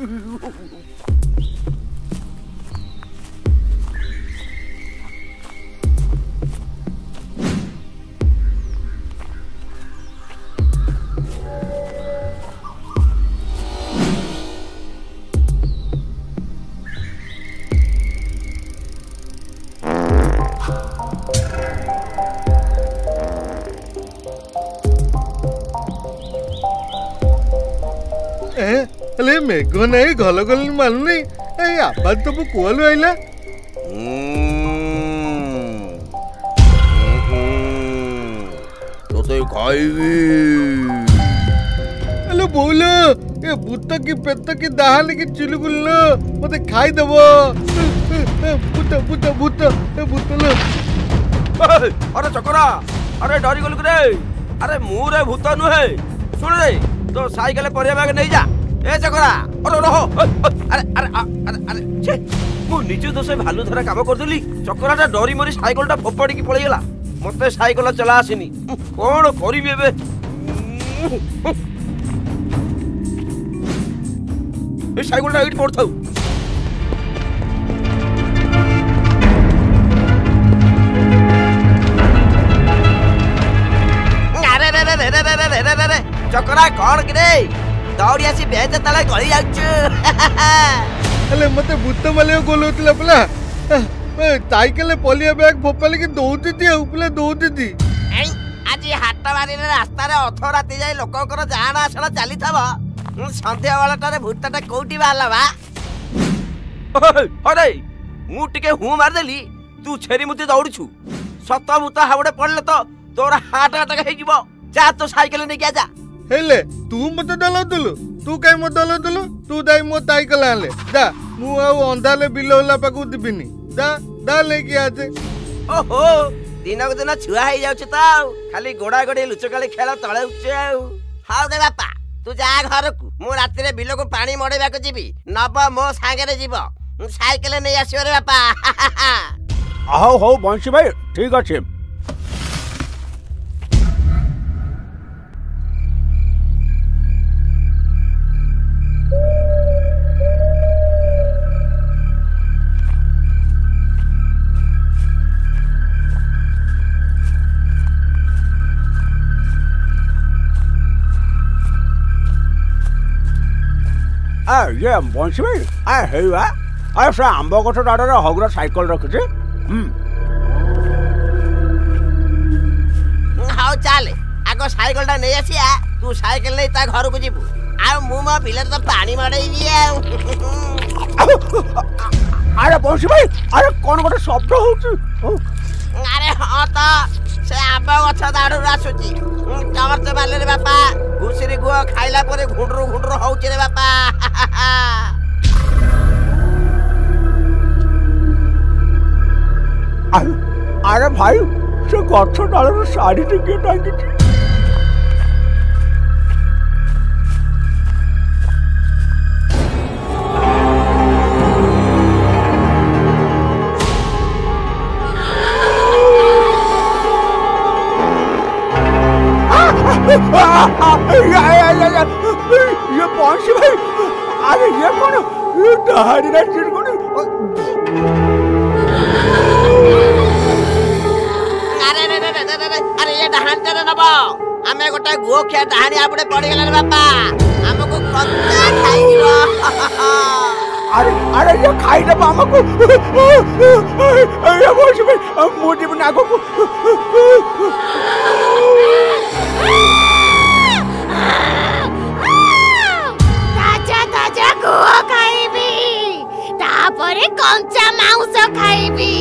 मेघ नहीं गल गल मालूनी ए आवाज तो कोलू आइला तो तो खाइबी हेलो बोल ए भूत की पेट की दाहाल की चिलुगुल मते खाई देबो भूत भूत भूत ए भूत लो अरे चकरा अरे डरी गलु रे अरे मु रे भूत नुहे सुन रे तो साइकिल परिया बैग नहीं जा ए चकरा अरे रहो अरे अरे अरे अरे छे मु निजु तो से भालू धरा काम कर देली चकराटा डरी मरी साइकिलटा फोपड़ी की पळै गेला मते साइकिल चला आसीनी कोन करिबे बे ए साइकिलटा इट पड़थौ अरे रे रे रे रे रे रे रे चकरा कोन कि रे दौड़ी आसी बेच तले गली जाउछु अले मते भूत वाले गोलोतला पला साइकिल पोलिया बैग फोपाले की दौती थी उपले दौती थी आज हाट बारी रे रास्ता रे अथ राति जाई लोककर जाना आसना चली थबो संध्या वालाटारे भूतटा कोउटी बाला बा अरे मु टिके हूं मार देली तू छेरी मुते दौड़छु सत भूत हावडे पड़ले तो तोरा हाट अटक हे जीवो जा तो साइकिल ने क्या जा हेले तू मते दलतलु तू काई मते दलतलु तू दाई मो साइकिल आले जा मु आ अंधाले बिलोला पाकू दिबिनी जा दा लेके आजे ओहो दिनक दिन छुआ हे जाउछ त खाली गोडा गोडी लुचकाली खेल तळे उछे हाउ दे बापा तू जा घर को मु राति रे बिलो को पानी मडेबा को जीबी नब मो सांगे रे जीवो साइकिल नै आसीओ रे बापा हो हो बंशी भाई ठीक अछि आ ये बंशी भाई आ हेवा आ से आंब गछ डाडरे हगरा साइकिल रखिछे हम हाउ चाले आगो साइकिलटा नै आसिया तू साइकिल नै ता घर को जीबू आ मु म बिलर त पानी मडेइबी अरे बंशी भाई अरे कोन गोटे शब्द होउछ अरे हां त से आंब गछ डाडु आसुची कमर से बाले रे बापा घुसरी गुआ खाइला परे घुंडरू घुंडरू होउछ रे बापा अरे भाई से गछ डाल साड़ी टिके टांगी ये बंशी भाई अरे ये कौन ये दहाड़ी ना चिड़ कौन अरे रे रे रे रे अरे ये डहान तेरे नबो हमें गोटे गो खिया डहानी आपड़े पड़ी गेले रे बापा हमको कच्चा खाई दियो अरे अरे ये खाई दे हमको ये बंशी भाई मोटी बना को गुआ खाइबी तापरे कंचा मांस खाइबी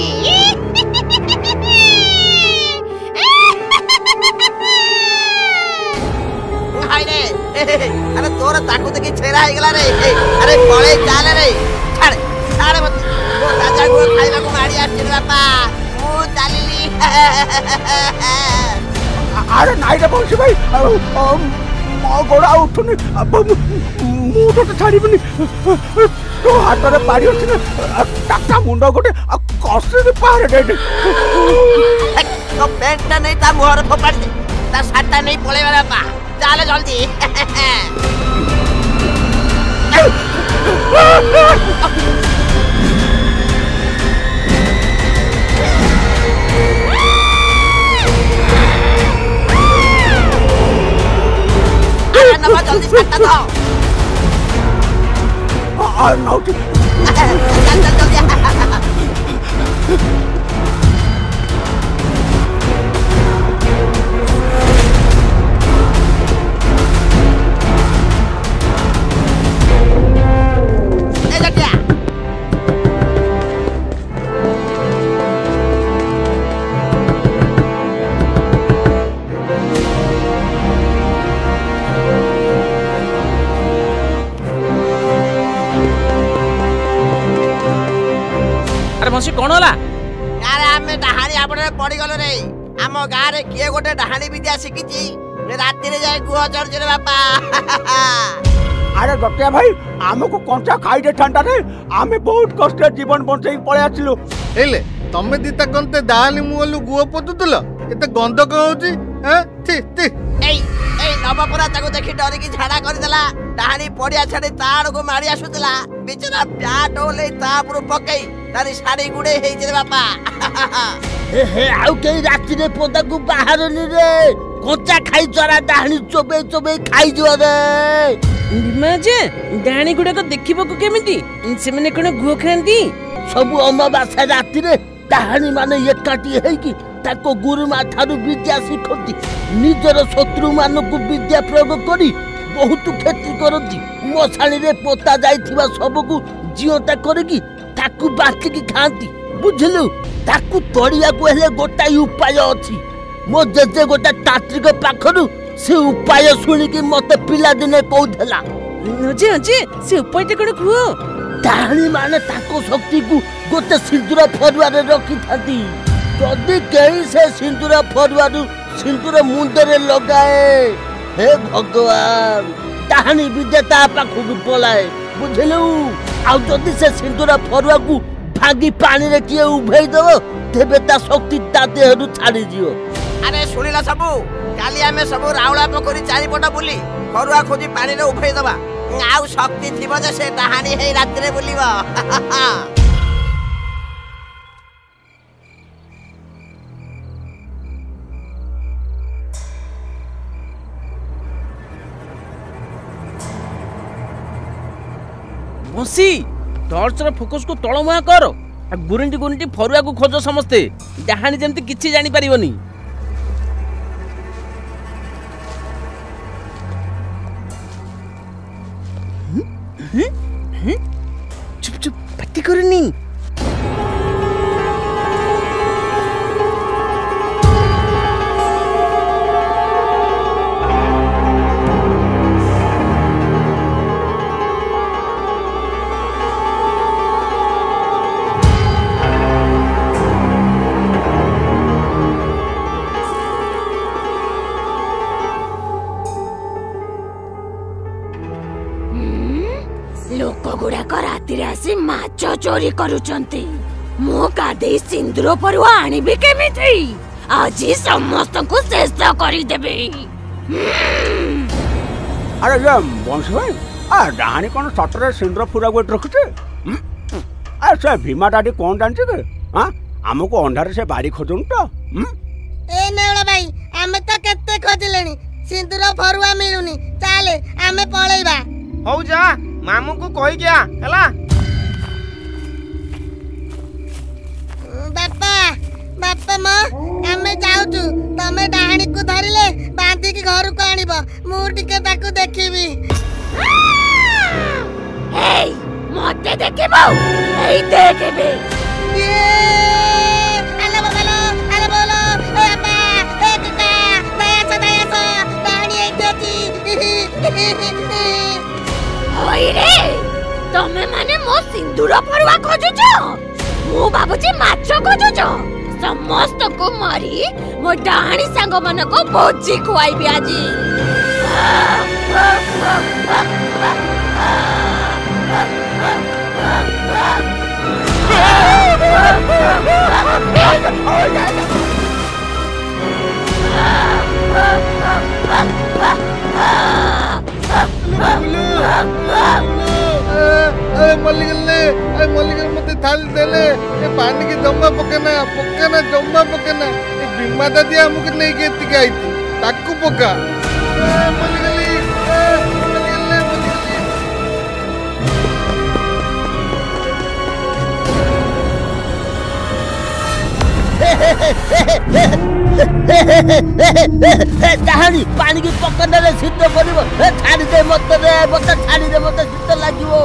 हाय रे अरे तोरा ताकू देखि छेरा हे गेला रे अरे पळे चाले रे छाड़ छाड़ मत वो राजा गुआ खाइबा को मारी आछि रे बापा मु चालिली अरे नाइ रे बंशी भाई मो गोड़ा उठुनी मुंड तो छाड़बनी तो हाथ रे पाड़ी अछि ना टाटा मुंड गोटे कसे रे पार दे दे तो पेंटा नहीं ता मुहर फोपाड़ दे ता साटा नहीं पळे वाला बा चल जल्दी अरे नबा जल्दी साटा दो आ नौटी चल चल जल्दी कौन होला यार आमे डाहाणी आपने पड़ी गलो रे आम गाँ रे किए गोटे डाहाणी विद्या शिखी राति रे जाए गुह चढ़ बापा अरे दत्तिया भाई आमको कंचा खाई दे ठंडा रे आमे बहुत कष्ट जीवन बंचई पळे आछिलो हेले तमे दिता कंते दाली मुहलु गुह पोतुतल एते गंध क होची हैं ठी ठी एई एई नवपुरा ताको देखि डरी की झाड़ा कर देला डाहाणी पड़िया छाड़ी ताड़ को मारी आसुतला बिचरा प्याट ओले तापुर पकई तारी साड़ी गुडे हेई जे बापा हे हे आउ के राति रे पोदा को बाहर नि रे कंचा खाई जरा डाहाणी चोबे चोबे खाई जो रे भीमा जे डाहाणी गुडा को देखिबो को केमिति से माने कोन गुह खांती सब अमावास्या राति रे डाहाणी माने एकाटी हेई की ताको गुरुमा थारु विद्या शिखती निजर शत्रु मानकु विद्या प्रयोग करी बहुत क्षति करती मशाणी रे पोता जाइथिबा सबकु जियोता करकी ताकु बाकी की खांती बुझलु ताकु तोड़िया को हेले गोटाई उपाय अछि मो जेजे गोटा तांत्रिक पाखरु से उपाय सुनी कि मते पिला दिने कहउथला नजे नजे से उपाय ते कोन कुओ डाहाणी माने ताको शक्ति को गोटे सिंदूर फरुआ रे रखी थाती जदि कहीं से सिंदूर फरुआ सिंदूर मुंडरे लगाए हे भगवान डाहाणी विद्या पाखु पलाए बुझलु आउ जदि से सिंदूर फरुआ को भागी पानी रे किए उभेई दो तेबे ता शक्ति ता देहरु छाड़ी जियो अरे सुनिला सबु काली आमे सबु रावला पोखरी चारिपट बुली फरुआ खोजी पानी रे उभेई दबा आउ शक्ति थिबो जे से डाहाणी हे राति रे बुलिबो बंसी टॉर्च रे फोकस को तळमुआ कर आ गुरुंडी गुरुंडी फरुआ को खोज समस्ते डाहाणी जेमति किछि जानि परिबनी चुप चुप पट्टी करनी राति माछ चोरी करुचंती मो गादे सिंदूर फरुआ आनिबे केमिथि आज समस्त को शेष करी देबे अरे ये बंश भाई आ डाहाणी कोन सटरे सिंदूर फरुआ गोट रखुचे आ से भीमा दादी कोन जानछि के हां हमको अंधारे से बारी खोजन तो ए नेवला भाई हमें तो केते खोजलेनी सिंदूर फरुआ मिलुनी चाले हमें पळैबा हौ जा मामू को कहि गया हला बापा बापा म हमें जाउछु तमे डाहाणी को धरिले बांधी की घर को आनिबो मु टिके ताकू देखिबी हे मते देखिबो हे देखिबी ये अल्लाह बाबा अल्लाह बोलो ए बाबा ए काका दया से दया से डाहाणी एतेची होई रे तमे माने मो सिंदूर फरुआ खोजुछो मो बाबूजी माछ खोजुछो समस्त को मारी मो डाहाणी संग मन को भोजी खुआइबी आजी अरे मल्लिकल अरे मल्लिकल मते थाल देले ए पानी के जम्मा पकेना पकेना जम्मा पकेना ए बीमा दादी हमके नहीं केति के आई ताकू पका ए मल्लिकल ए मल्लिकल डाहाणी पानी की पकड़ने रे सिद्ध करिवो छाड़ी दे मत रे मत छाड़ी दे मत सिद्ध लागिवो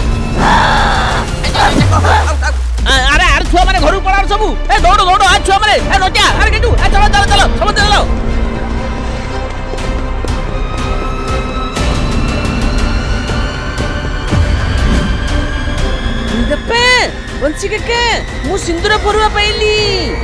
अरे अरे छुआ माने घर पड़ार सबू ए दौड़ दौड़ आ छुआ माने ए नोटिया अरे गेटू ए चलो चलो चलो समझ चलो गप्पे बंसी के मु सिंदूर परुआ पाइली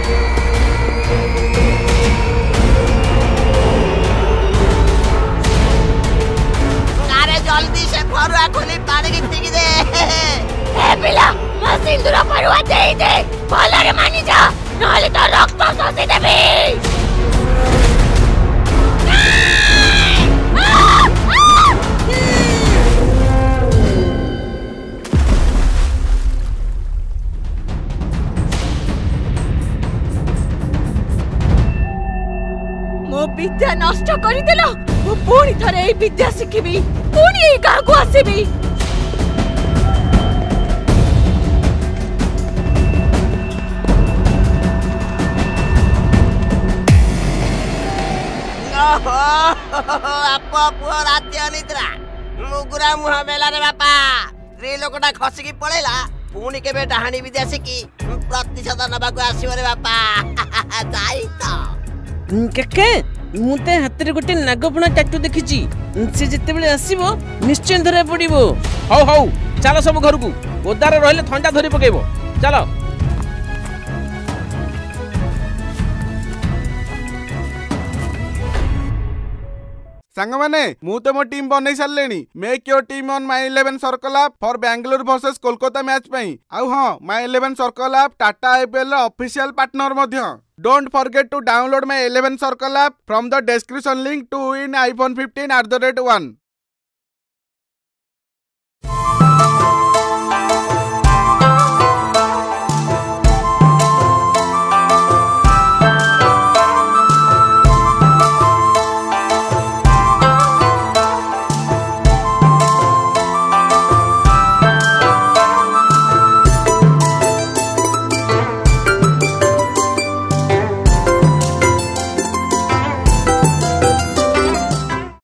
अरे जल्दी से परुआ खोली पानी की फेंक दे ए पिला मो सिंदूर परुआ दे दे भलरे मानि जा नहले तो रक्त शोषि देबी मो विद्या नष्ट करिदेलो मो पुणी थरे ए विद्या शिखिबी पुणी ए गाँ को आसीबी आप पुओ राति अनिद्रा मुगुरा मुह मेला रे बापा स्त्री लोकटा खसिकी पळेला पुणी केबे डाहाणी विद्या शिखी प्रतिशत नबाकू आसीबो रे बापा जाई तो केके मुते हाथ रे गोटे नागपणा टाटू देखिची से जते बेले आसीबो निश्चय धरे पड़िबो हौ हौ चलो सब घर को ओदारे रहले ठंडा धरी पकेबो चलो सांग माने मु तो मो टीम बनै सारलेनी make your team on my eleven circle app for Bengaluru versus Kolkata match पई आउ हां my eleven circle app Tata IPL official partner मध्य don't forget to download my eleven circle app from the description link to win iPhone fifteen at the rate one.